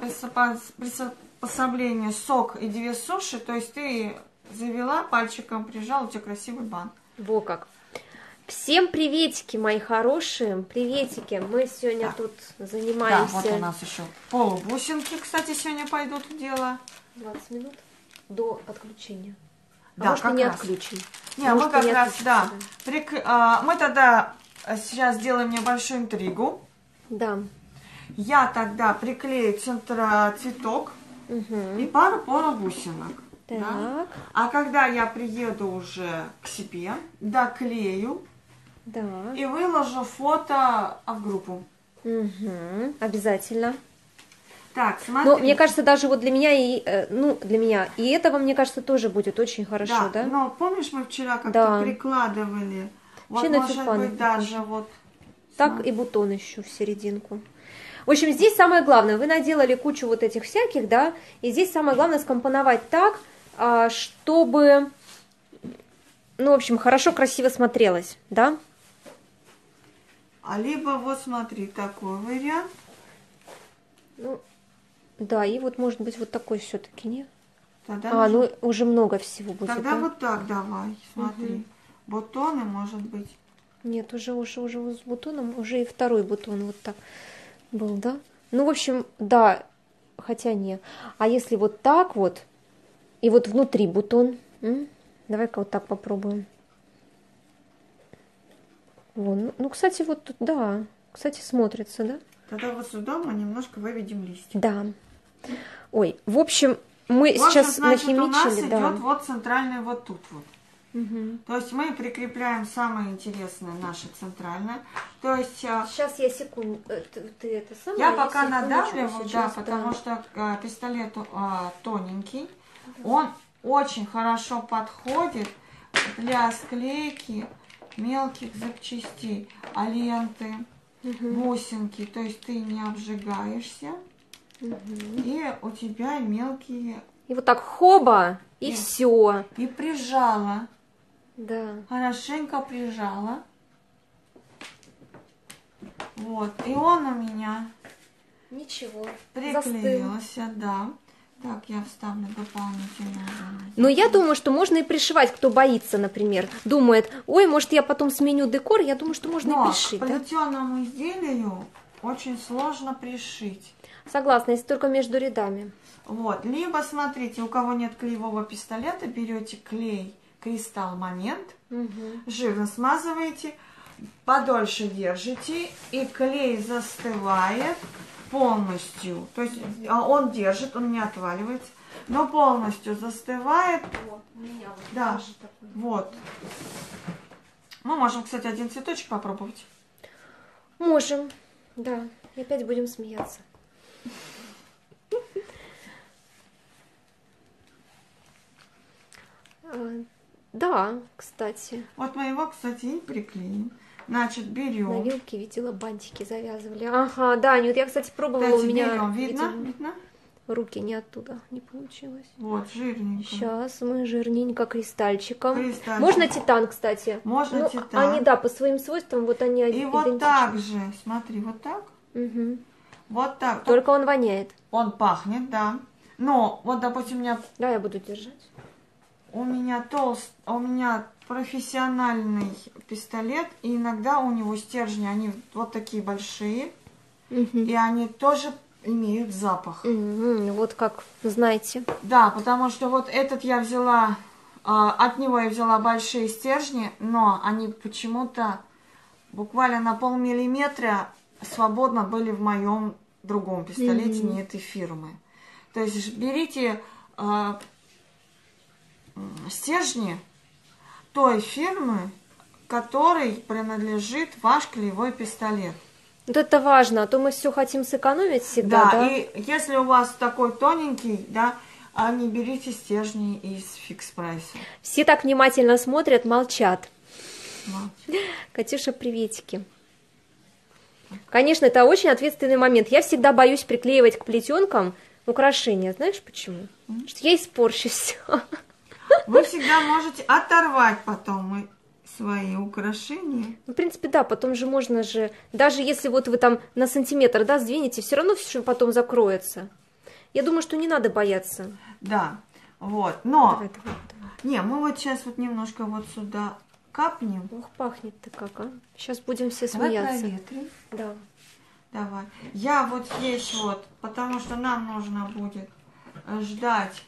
приспособлению сок и 2 суши, то есть ты завела, пальчиком прижала, у тебя красивый бант. Во как. Всем приветики, мои хорошие, приветики. Мы сегодня тут занимаемся. Да, вот у нас еще полубусинки, кстати, сегодня пойдут в дело. 20 минут до отключения. Да, может, как и не раз. отключим. Не, может, мы как не раз, да. да. Мы тогда сейчас сделаем небольшую интригу. Да. Я тогда приклею цветок Угу. и пару бусинок. Так. Да? А когда я приеду уже к себе, доклею Да. и выложу фото в группу. Угу. Обязательно. Так, смотри. Но мне кажется, даже вот для меня для меня и этого, мне кажется, тоже будет очень хорошо, да? Но помнишь, мы вчера как-то Да. прикладывали? Вот, Вообще на может тюльпаны быть, даже вот... Так и бутон еще в серединку. В общем, здесь самое главное, вы наделали кучу вот этих всяких, да, и здесь самое главное скомпоновать так, чтобы, ну, в общем, хорошо, красиво смотрелось, да? Либо вот смотри, такой вариант. Ну, да, и вот может быть вот такой все-таки, нет? Тогда ну уже много всего будет. Тогда да? вот так давай, смотри. Бутоны, может быть. Нет, уже с бутоном, уже и второй бутон вот так был, да? Ну, в общем, да, хотя не. А если вот так вот, и вот внутри бутон, давай-ка вот так попробуем. Вон, ну, кстати, вот тут, да, кстати, смотрится, да? Тогда вот сюда мы немножко выведем листья. Да. Ой, в общем, мы сейчас значит, нахимичили, у нас да. идет вот центральный вот тут вот. Угу. То есть мы прикрепляем самое интересное наше центральное. То есть... Сейчас я секунду, ты это самое. Я пока надавливаю, да, потому что пистолет тоненький. Он очень хорошо подходит для склейки мелких запчастей, ленты, бусинки. То есть ты не обжигаешься, и у тебя мелкие... И вот так хоба, и все. И прижала. Да. Хорошенько прижала. Вот. И он у меня Ничего. приклеился, да. Так, я вставлю дополнительно. Но я думаю, что можно и пришивать, кто боится, например. Думает, ой, может, я потом сменю декор. Я думаю, что можно и пришить. К плетеному изделию очень сложно пришить. Согласна, если только между рядами. Вот. Либо, смотрите, у кого нет клеевого пистолета, берете клей Кристалл Момент, жирно смазываете, подольше держите, и клей застывает полностью. То есть он держит, он не отваливается, но полностью застывает. Вот, у меня вот да, такой. вот. Мы можем, кстати, один цветочек попробовать. Можем, да. И опять будем смеяться. Да, кстати. Вот мы его, кстати, и приклеим. Значит, берем. На вилке видела, бантики завязывали. Ага, да, вот я, кстати, пробовала, у меня берем. Видно? Руки не оттуда, не получилось. Вот, жирненько. Сейчас мы жирненько кристальчиком. Можно титан, кстати. Можно титан. Они, да, по своим свойствам, вот они и вот так же, смотри, вот так. Вот так. Только он воняет. Он пахнет, да. Но, вот, допустим, у меня... Да, я буду держать. У меня профессиональный пистолет, и иногда у него стержни, они вот такие большие, и они тоже имеют запах. Вот как, знаете. Да, потому что вот этот я взяла, от него я взяла большие стержни, но они почему-то буквально на полмиллиметра свободно были в моем другом пистолете, не этой фирмы. То есть берите стержни той фирмы, которой принадлежит ваш клеевой пистолет. Вот это важно, а то мы все хотим сэкономить всегда, да? И если у вас такой тоненький, да, не берите стержни из фикс-прайса. Все так внимательно смотрят, молчат. Молчат. Катюша, приветики. Конечно, это очень ответственный момент. Я всегда боюсь приклеивать к плетенкам украшения. Знаешь почему? Потому что я испорчу все. Вы всегда можете оторвать потом свои украшения. В принципе, да, потом же можно же, даже если вот вы там на сантиметр, да, сдвинете, все равно все потом закроется. Я думаю, что не надо бояться. Да, вот, но... Давай. Не, мы вот сейчас вот немножко вот сюда капнем. Ох, пахнет-то как, а. Сейчас будем все Давай смеяться. проветрим. Да. Давай. Я вот здесь вот, потому что нам нужно будет ждать.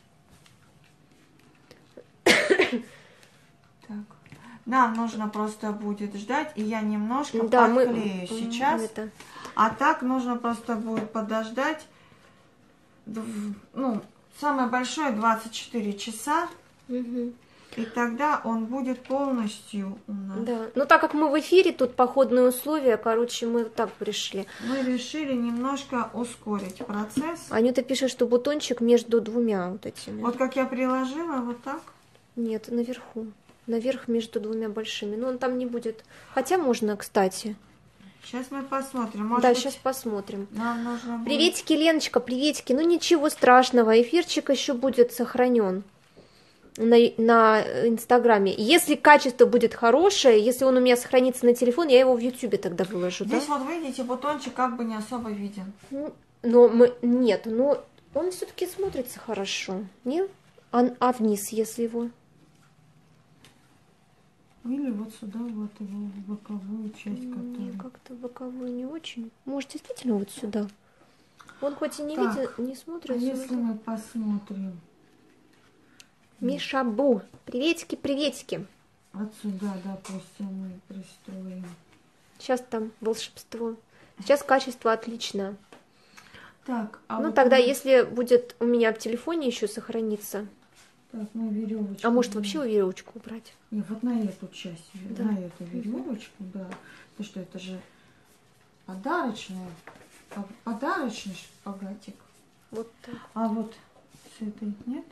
Так. Нам нужно просто будет ждать, и я немножко подклею сейчас. А так нужно просто будет подождать, ну, самое большое 24 часа. Угу. И тогда он будет полностью у нас. Да. Ну, так как мы в эфире, тут походные условия, короче, мы так пришли. Мы решили немножко ускорить процесс. Анюта пишет, что бутончик между двумя вот этими. Вот как я приложила, вот так. Нет, наверху. Наверх между двумя большими. Но он там не будет. Хотя можно, кстати. Сейчас мы посмотрим. Может да, быть, сейчас посмотрим. нам нужно будет... Приветики, Леночка, приветики. Ну, ничего страшного. Эфирчик еще будет сохранен на Инстаграме. Если качество будет хорошее, если он у меня сохранится на телефон, я его в Ютубе тогда выложу. Здесь да? вот видите, бутончик как бы не особо виден. Ну, но мы... Нет, но он все-таки смотрится хорошо. Нет? А вниз, если его... Или вот сюда, вот его в боковую часть, Мне которая... как-то боковую не очень. Может, действительно вот сюда. Он хоть и не Так, видит, не смотрит. А если мы посмотрим Мишабу. Приветики, приветики. отсюда, допустим, мы пристроим. Сейчас там волшебство. Сейчас качество отличное. Так, а Ну, вот тогда, мы- если будет у меня в телефоне еще сохраниться. Так, мы веревочку. А может, вообще веревочку убрать? Не, вот на эту часть, Да. на эту веревочку, да. Потому что это же подарочный шпагатик. Вот так. А вот с этой нет?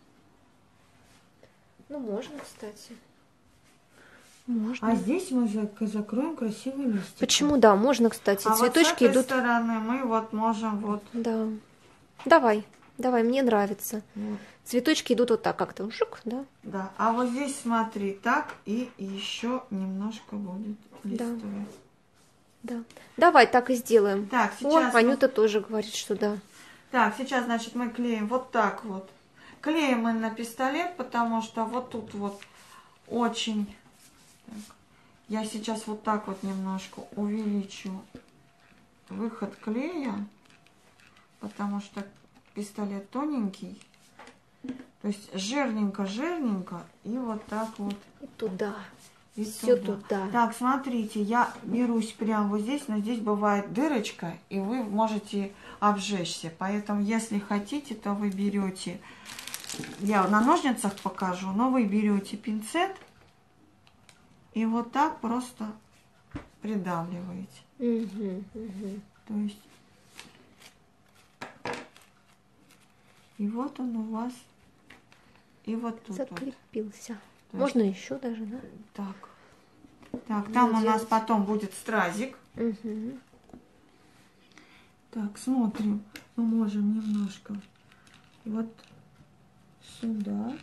Ну, можно, кстати. Можно. А здесь мы закроем красивый листик. Почему, да, можно, кстати. А Цветочки вот с этой идут. стороны мы вот можем вот. Да. Давай, давай, мне нравится. Вот. Цветочки идут вот так как-то. Жук, да? Да. А вот здесь смотри, так и еще немножко будет листовый. Да. Давай так и сделаем. Так, О, сейчас. Анюта тоже говорит, что да. Так, сейчас, значит, мы клеим вот так вот. Клеим мы на пистолет, потому что вот тут вот очень... Так. Я сейчас вот так вот немножко увеличу выход клея, потому что пистолет тоненький. То есть жирненько-жирненько и вот так вот. И туда. И Все туда. туда. Так, смотрите, я берусь прямо вот здесь, но здесь бывает дырочка, и вы можете обжечься. Поэтому, если хотите, то вы берете, я на ножницах покажу, но вы берете пинцет и вот так просто придавливаете. Угу, угу. То есть, и вот он у вас, и вот тут вот. Закрепился. То Можно еще даже, да? Так. Так, там у нас делать. потом будет стразик. Угу. Так, смотрим. Мы можем немножко вот сюда.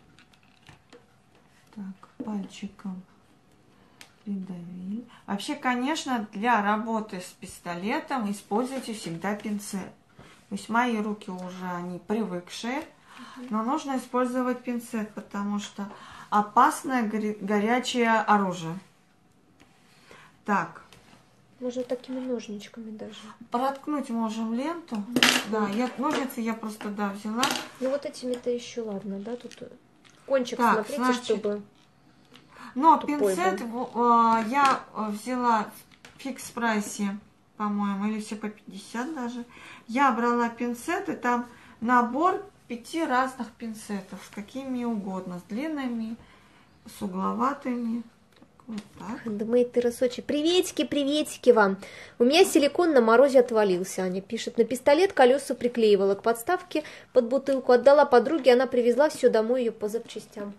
Так, пальчиком придавили. Вообще, конечно, для работы с пистолетом используйте всегда пинцет. То есть мои руки уже, они привыкшие, но нужно использовать пинцет, потому что опасное горячее оружие. Так. Можно такими ножничками даже. Проткнуть можем ленту. Да, ножницы я просто, да, взяла. Ну вот этими-то еще ладно, да? Тут кончик, Так, смотрите, значит, чтобы... Но тупой пинцет я взяла в фикс-прайсе, по-моему, или все по 50 даже. Я брала пинцеты, там набор 5 разных пинцетов, с какими угодно, с длинными, с угловатыми. Вот так. Думает ты, Росочи. Приветики, приветики вам. У меня силикон на морозе отвалился, Аня пишет. На пистолет колеса приклеивала к подставке под бутылку. Отдала подруге, она привезла все домой ее по запчастям.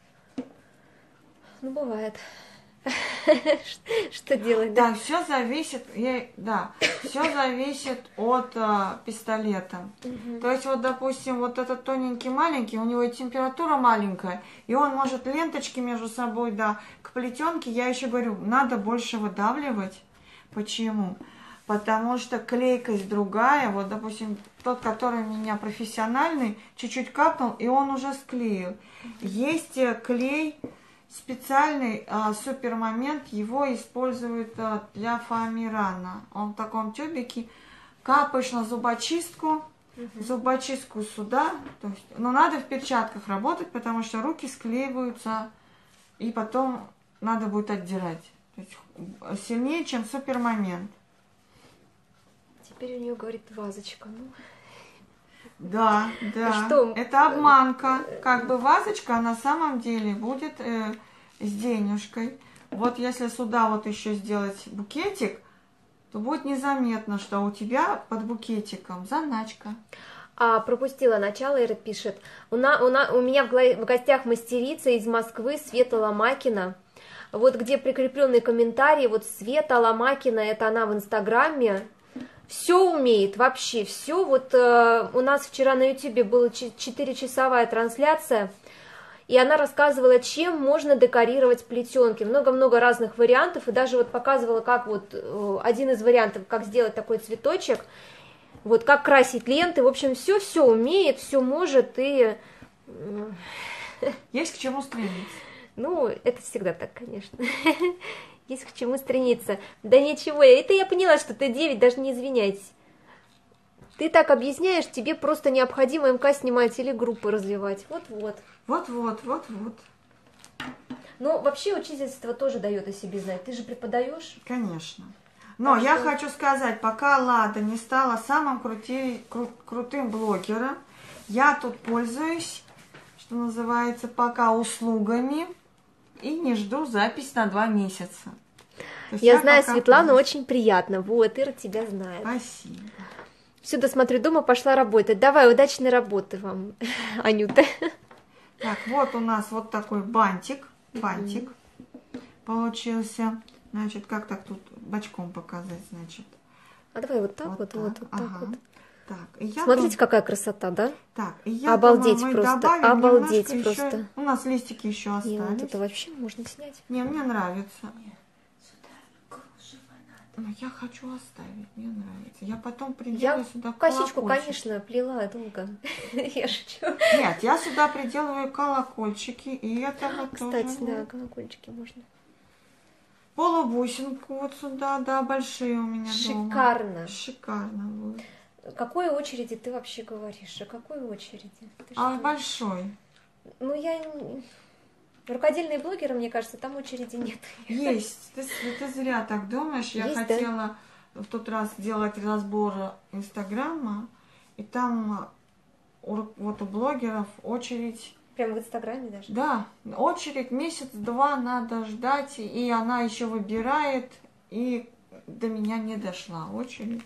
Ну, бывает. Что делать, да? Да, все зависит, все зависит от пистолета. То есть, вот, допустим, вот этот тоненький маленький, у него и температура маленькая, и он может ленточки между собой, да, к плетенке, я еще говорю, надо больше выдавливать. Почему? Потому что клейкость другая, вот, допустим, тот, который у меня профессиональный, чуть-чуть капнул, и он уже склеил. Есть клей специальный, супермомент, его используют для фоамирана. Он в таком тюбике, капаешь на зубочистку, зубочистку сюда, то есть, но надо в перчатках работать, потому что руки склеиваются, и потом надо будет отдирать. То есть, сильнее, чем супермомент. теперь у нее говорит вазочка. Ну. Да, да. Что? Это обманка. Как бы вазочка, а на самом деле будет с денежкой. Вот если сюда вот еще сделать букетик, то будет незаметно, что у тебя под букетиком заначка. А, пропустила начало, Ира пишет. У меня в гостях мастерица из Москвы Света Ломакина. Вот где прикрепленный комментарий, вот Света Ломакина, это она в Инстаграме. Все умеет, вообще все. Вот у нас вчера на Ютубе была 4-часовая трансляция, и она рассказывала, чем можно декорировать плетенки. Много-много разных вариантов, и даже вот показывала, как вот один из вариантов, как сделать такой цветочек, вот как красить ленты. В общем, все умеет, все может, и... Есть к чему стремиться. Ну, это всегда так, конечно. Есть к чему стремиться. Да ничего, это я поняла, что ты 9, даже не извиняйтесь. Ты так объясняешь, тебе просто необходимо МК снимать или группы развивать. Вот-вот. Вот. Ну, вообще учительство тоже дает о себе знать. Ты же преподаешь? Конечно. Но Так я что... хочу сказать, пока Лада не стала самым крутым блогером, я тут пользуюсь, что называется, пока услугами и не жду запись на 2 месяца. Я знаю Светлану, очень приятно. Вот, Ира тебя знает. Спасибо. Все, досмотрю дома, пошла работать. Давай, удачной работы вам, Анюта. Так, вот у нас вот такой бантик получился. Значит, как так тут бочком показать, значит. А давай вот так вот ага. так вот. Так, и я смотрите, какая красота, да? Так, и я обалдеть думаю, просто, обалдеть просто. Еще... У нас листики еще остались. Вот это вообще можно снять. Не, мне нравится. Но я хочу оставить, мне нравится. Я потом приделаю сюда косичку, колокольчики. конечно, плела долго. Я шучу. Нет, я сюда приделываю колокольчики, и это вот кстати, тоже... да, колокольчики можно. Полубусинку вот сюда, да, большие у меня Шикарно. дома. Шикарно будет. О какой очереди ты вообще говоришь? О какой очереди? Большой. Ну, я... Рукодельные блогеры, мне кажется, там очереди нет. Есть. Ты зря так думаешь. Я хотела в тот раз делать разбор Инстаграма, и там вот у блогеров очередь... Прямо в Инстаграме даже? Да, очередь месяц-два надо ждать, и она еще выбирает, и до меня не дошла очередь.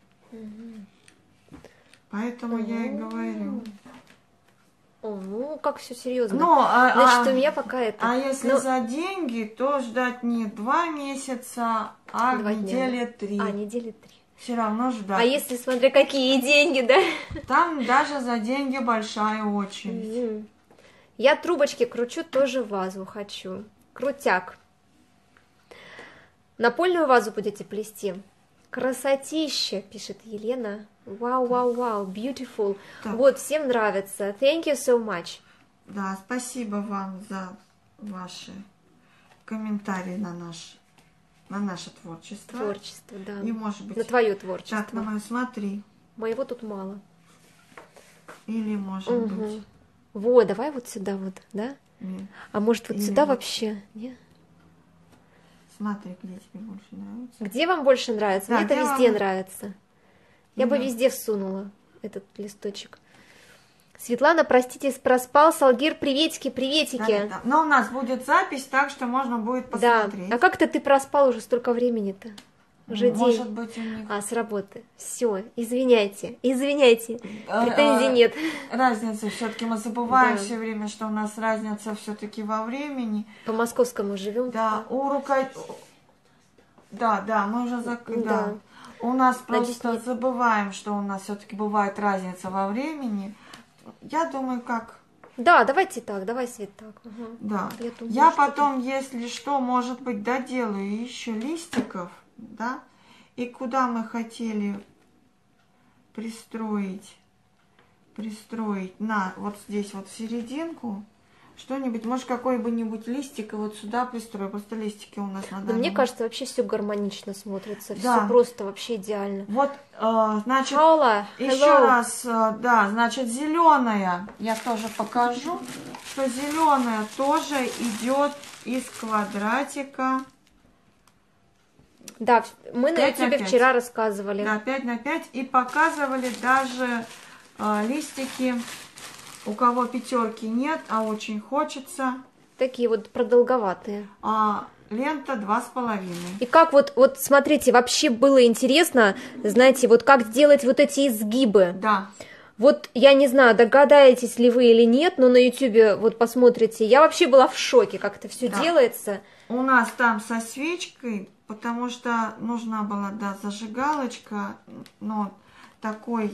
Поэтому я и говорю. Ну, как все серьезно. Значит, у меня пока это... А если за деньги, то ждать не 2 месяца, а 2 недели 3. недели 3. Все равно ждать. А если, смотря какие деньги, да? Там даже за деньги большая очередь. Я трубочки кручу, тоже вазу хочу. Крутяк. Напольную вазу будете плести? Красотища, пишет Елена. Вау, beautiful. Так. Вот, всем нравится. Thank you so much. Да, спасибо вам за ваши комментарии на наше творчество. Творчество, да. И, может быть... На твое творчество. Так, на мое, смотри. Моего тут мало. Или, может быть... Вот, давай вот сюда вот, да? Нет. А может вот Или сюда вот... вообще? Нет? Смотри, где тебе больше нравится. Где вам больше нравится? Да, мне это везде нравится. Я бы везде всунула этот листочек. Светлана, простите, проспал. Салгир, приветики. Да. Но у нас будет запись, так что можно будет посмотреть. Да. А как-то ты проспал уже столько времени-то? Уже может день. Быть, у них... с работы. Все, извиняйте. Претензий нет. Разница все-таки мы забываем все время, что у нас разница все-таки во времени. По московскому живем. Да, Да, мы уже да. У нас просто забываем, что у нас все-таки бывает разница во времени. Я думаю, как... Да, давайте так, давай, Свет, так. Да. Я потом, если что, может быть, доделаю еще листиков, да, и куда мы хотели пристроить на вот здесь вот серединку, что-нибудь, может, какой-нибудь листик и вот сюда пристрою. Просто листики у нас надо. Мне кажется, вообще все гармонично смотрится, да. все просто вообще идеально. Вот, значит, еще раз, да, значит, зеленая, я тоже покажу, что зеленая тоже идет из квадратика Да, мы на 5 на YouTube 5. вчера рассказывали. Да, 5 на 5. И показывали даже листики, у кого пятерки нет, а очень хочется. Такие вот продолговатые. Лента 2,5. И как вот смотрите, вообще было интересно, знаете, вот как сделать вот эти изгибы. Да. Вот я не знаю, догадаетесь ли вы или нет, но на YouTube вот посмотрите. Я вообще была в шоке, как это все делается. У нас там со свечкой, потому что нужна была, да, зажигалочка, но такой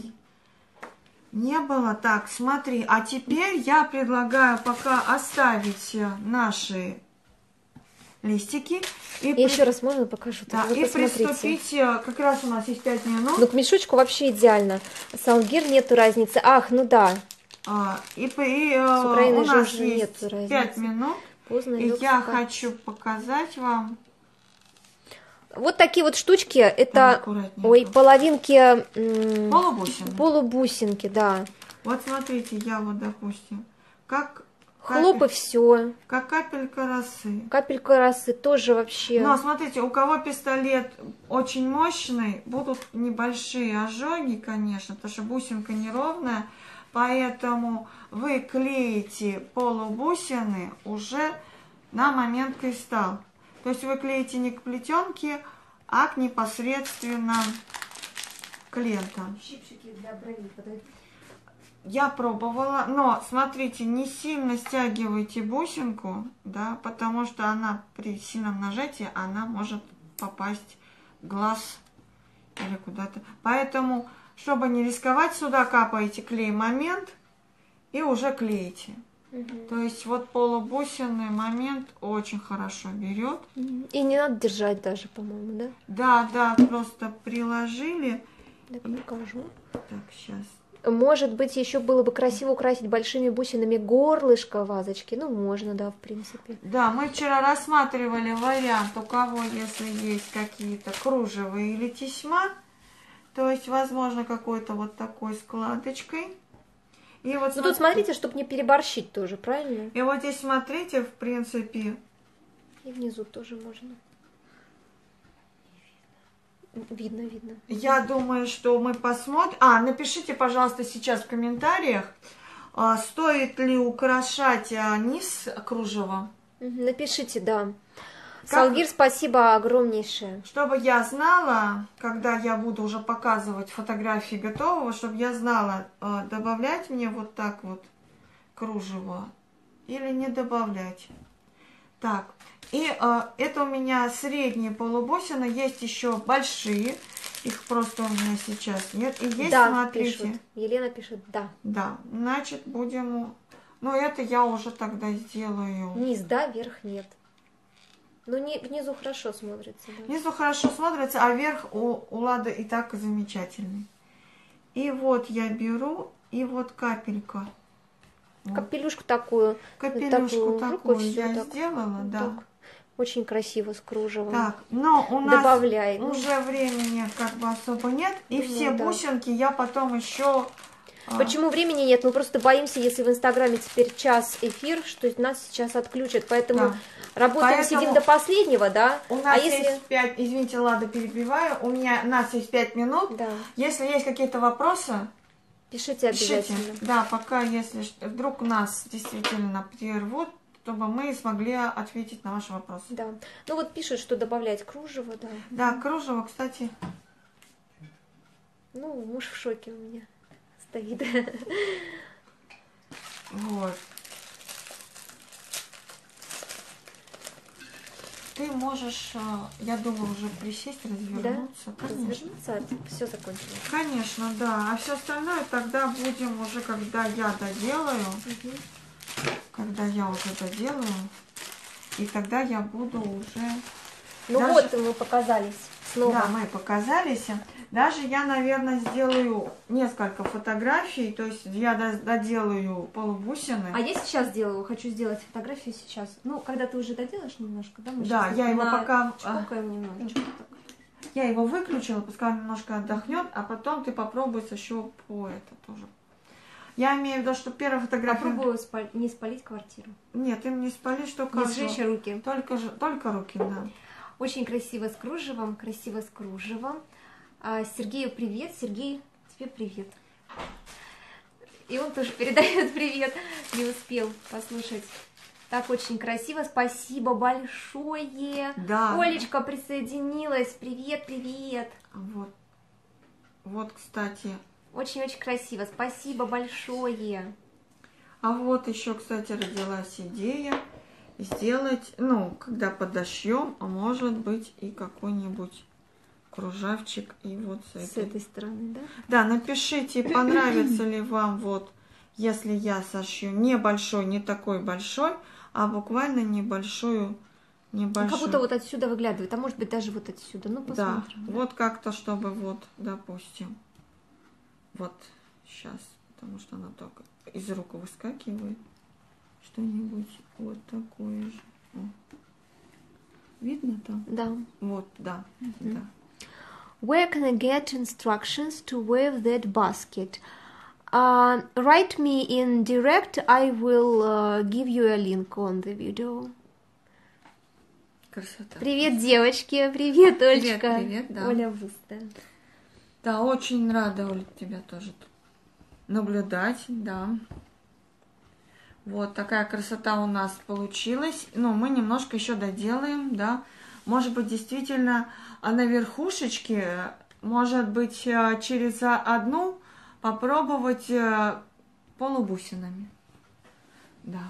не было. Так, смотри, а теперь я предлагаю пока оставить наши листики. И еще раз можно покажу? Да, и приступить, как раз у нас есть 5 минут. Ну, к мешочку вообще идеально. Саундгир нету разницы. Ах, ну да. И у нас есть 5 минут. Поздно и я хочу показать вам. Вот такие вот штучки, это, половинки... Полубусинки, да. Вот смотрите, я вот, допустим, как... Хлоп и все. Как капелька росы. Капелька росы тоже вообще. Но смотрите, у кого пистолет очень мощный, будут небольшие ожоги, конечно, потому что бусинка неровная, поэтому вы клеите полубусины уже на момент кристалл. То есть вы клеите не к плетенке, а к непосредственно к лентам. Щипчики для брони подойдут. Я пробовала, но смотрите, не сильно стягивайте бусинку, да, потому что она при сильном нажатии она может попасть в глаз или куда-то. Поэтому, чтобы не рисковать, сюда капаете клей момент и уже клеите. То есть вот полубусинный момент очень хорошо берет. И не надо держать даже, по-моему, да? Да, да, просто приложили. Так, покажу. Так, сейчас. Может быть, еще было бы красиво украсить большими бусинами горлышко вазочки. Ну, можно, да, в принципе. Да, мы вчера рассматривали вариант, у кого, если есть какие-то кружева или тесьма, то есть, возможно, какой-то вот такой складочкой. И вот тут смотрите, чтобы не переборщить тоже, правильно? И вот здесь смотрите, в принципе. И внизу тоже можно. Видно. Я думаю, что мы посмотрим. Напишите, пожалуйста, сейчас в комментариях, стоит ли украшать низ кружева. Напишите, да. Салгир, спасибо огромнейшее. Чтобы я знала, когда я буду уже показывать фотографии готового, чтобы я знала, добавлять мне вот так вот кружево или не добавлять. Так, и это у меня средние полубусины, есть еще большие, их просто у меня сейчас нет. И есть, да, смотрите. Пишут. Елена пишет, да. Да, значит, будем... Ну, это я уже тогда сделаю. Низ, да, верх нет. Ну, внизу хорошо смотрится. Да. Внизу хорошо смотрится, а верх у Лады и так замечательный. И вот я беру, и вот капелька. Капелюшку такую. Капелюшку такую я так, сделала, да. Так. Очень красиво с кружевом. Так, но у нас добавляй, уже времени как бы особо нет. И все бусинки я потом еще... Почему времени нет? Мы просто боимся, если в Инстаграме теперь час эфир, что нас сейчас отключат. Поэтому работаем, сидим до последнего, да? У нас есть 5... Извините, Лада, перебиваю. У нас есть 5 минут. Да. Если есть какие-то вопросы... Пишите обязательно. Да, пока, если вдруг нас действительно прервут, чтобы мы смогли ответить на ваши вопросы. Да. Ну вот пишут, что добавлять кружево, да. Да, кружево, кстати. Ну, муж в шоке у меня стоит. Вот. Ты можешь, я думаю, уже присесть, развернуться. Да? Развернуться, все закончилось. Конечно, да. А все остальное тогда будем уже, когда я доделаю. Когда я уже доделаю. И тогда я буду уже... Ну даже... вот мы показались снова. Да, мы показались. Даже я, наверное, сделаю несколько фотографий. То есть я доделаю полубусины. А я сейчас делаю, хочу сделать фотографию сейчас. Ну, когда ты уже доделаешь немножко, да? Мы да, я его пока... немножечко. Я его выключила, пускай он немножко отдохнет, а потом ты попробуешь еще по это тоже. Я имею в виду, что первая фотография... Попробую не спалить квартиру. Нет, им не спалишь, только... Не сжечь руки. Только руки, да. Очень красиво с кружевом, красиво с кружевом. Сергею привет, Сергей, тебе привет. И он тоже передает привет, не успел послушать. Так, очень красиво, спасибо большое. Да. Олечка присоединилась, привет, привет. Вот, кстати. Очень-очень красиво, спасибо большое. А вот еще, кстати, родилась идея сделать, ну, когда подошьем, а может быть и какой-нибудь кружавчик и вот с этой стороны, да? Да, напишите, понравится ли вам вот, если я сошью небольшой, не такой большой, а буквально небольшую. Как будто вот отсюда выглядывает, а может быть даже вот отсюда. Ну, посмотрим. Да, вот как-то, чтобы вот, допустим, вот сейчас, потому что она только из рук выскакивает, что-нибудь вот такое же. О. Видно там? Да. Вот, да, да. Where can I get instructions to weave that basket? Write me in direct, I will give you a link on the video. Красота. Привет, девочки, привет, Олечка. Привет, да. Оля Вуста. Да, очень рада, Оля, тебя тоже наблюдать, да. Вот такая красота у нас получилась. Ну, мы немножко еще доделаем, да. Может быть, действительно, на верхушечке, может быть, через одну попробовать полубусинами. Да.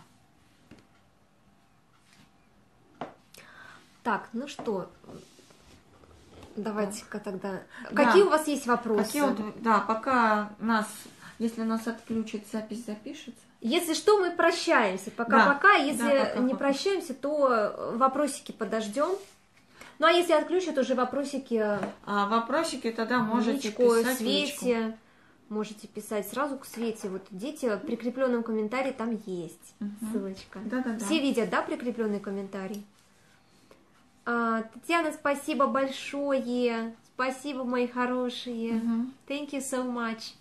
Так, ну что, давайте-ка тогда... Да. Какие у вас есть вопросы? Да, пока если нас отключит, запись запишется. Если что, мы прощаемся. Пока-пока. Если не прощаемся, то вопросики подождем. Ну, а если отключат, уже вопросики... Вопросики тогда можете писать Свете. Можете писать сразу к Свете. Вот дети, в прикрепленном комментарии там есть ссылочка. Да. Все видят, да, прикрепленный комментарий? Татьяна, спасибо большое. Спасибо, мои хорошие. Thank you so much.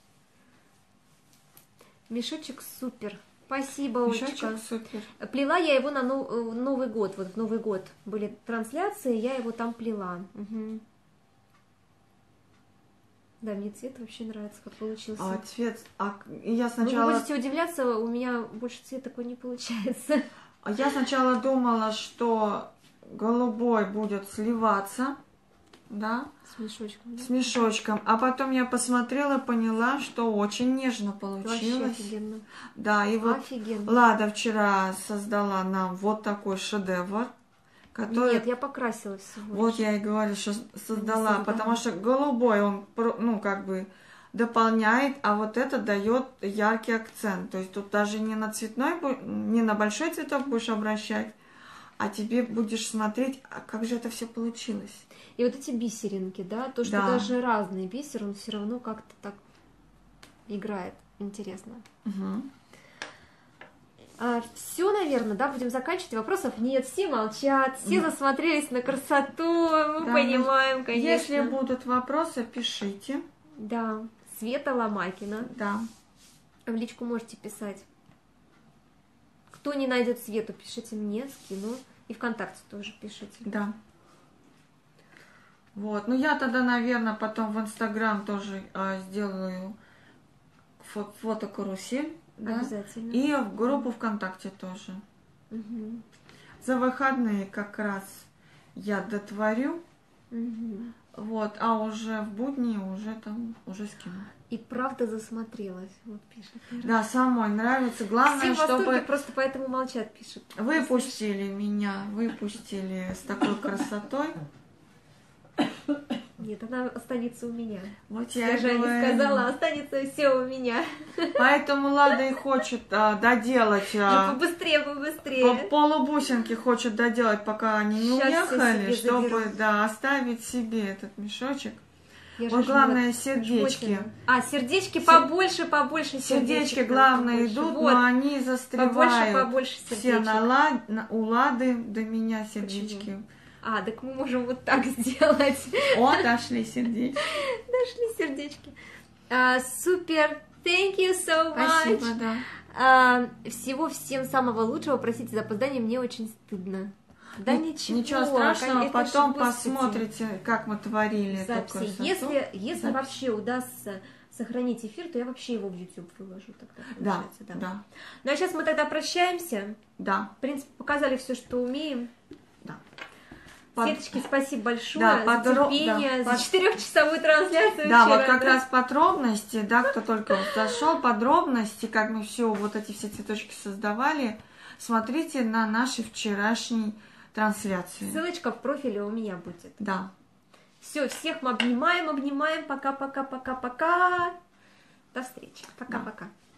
Мешочек супер. Спасибо, Олечка. Супер. Плела я его на Новый год. Вот в Новый год были трансляции, я его там плела. Да, мне цвет вообще нравится, как получился. Цвет... я сначала... Вы будете удивляться, у меня больше цвет такой не получается. Я сначала думала, что голубой будет сливаться, да? С мешочком. Да? С мешочком. А потом я посмотрела, поняла, что очень нежно получилось. Вообще офигенно. Да, и вот офигенно. Лада вчера создала нам вот такой шедевр. Который... Нет, я покрасила сегодня. Вот я и говорю, что создала, потому что голубой он, ну, как бы дополняет, а вот это дает яркий акцент. То есть тут даже не на цветной, не на большой цветок будешь обращать, а тебе будешь смотреть, как же это все получилось. И вот эти бисеринки, да, то, что даже разный бисер, он все равно как-то так играет. Интересно. Все, наверное, да, будем заканчивать. Вопросов нет, все молчат, все засмотрелись на красоту, мы понимаем, конечно. Если будут вопросы, пишите. Да, Света Ломакина. Да. В личку можете писать. Кто не найдет Свету, пишите мне, скину. И ВКонтакте тоже пишите. Да. Вот, ну я тогда, наверное, потом в Инстаграм тоже сделаю фотокарусель. Да? Обязательно. И в группу ВКонтакте тоже. За выходные как раз я дотворю. Вот, а уже в будни уже скину. И правда засмотрелась, вот пишет. Да, самой нравится. Главное, все чтобы просто поэтому молчат, пишут. Выпустили с такой красотой. Нет, она останется у меня. Вот я же не сказала, останется все у меня. Поэтому Лада и хочет доделать. Побыстрее. Полубусинки хочет доделать, пока они не уехали, чтобы оставить себе этот мешочек. Вот главное сердечки. Сердечки побольше сердечки главное идут, вот. Но они застревают. Побольше сердечек. Все у Лады до меня сердечки. Почему? Так мы можем вот так сделать. Дошли сердечки. Дошли сердечки. Супер. Thank you so much. Спасибо, да. Всего всем самого лучшего. Простите за опоздание, мне очень стыдно. Да ничего, Ничего страшного, это же, потом господи, посмотрите, как мы творили эту записи. красоту. Если Запись. вообще удастся сохранить эфир, то я вообще его в YouTube выложу тогда. Да, Получается, да, Ну а сейчас мы тогда прощаемся. да, В принципе, показали все, что умеем. да. Светочке спасибо большое Да, за терпение, за 4-часовую трансляцию Да, вчера, вот как раз подробности, да, кто только вот зашел, подробности, как мы все, вот эти все цветочки создавали, смотрите на нашей вчерашней трансляции. Ссылочка в профиле у меня будет. Да. Все, всех мы обнимаем. Пока-пока-пока-пока. До встречи. Пока-пока.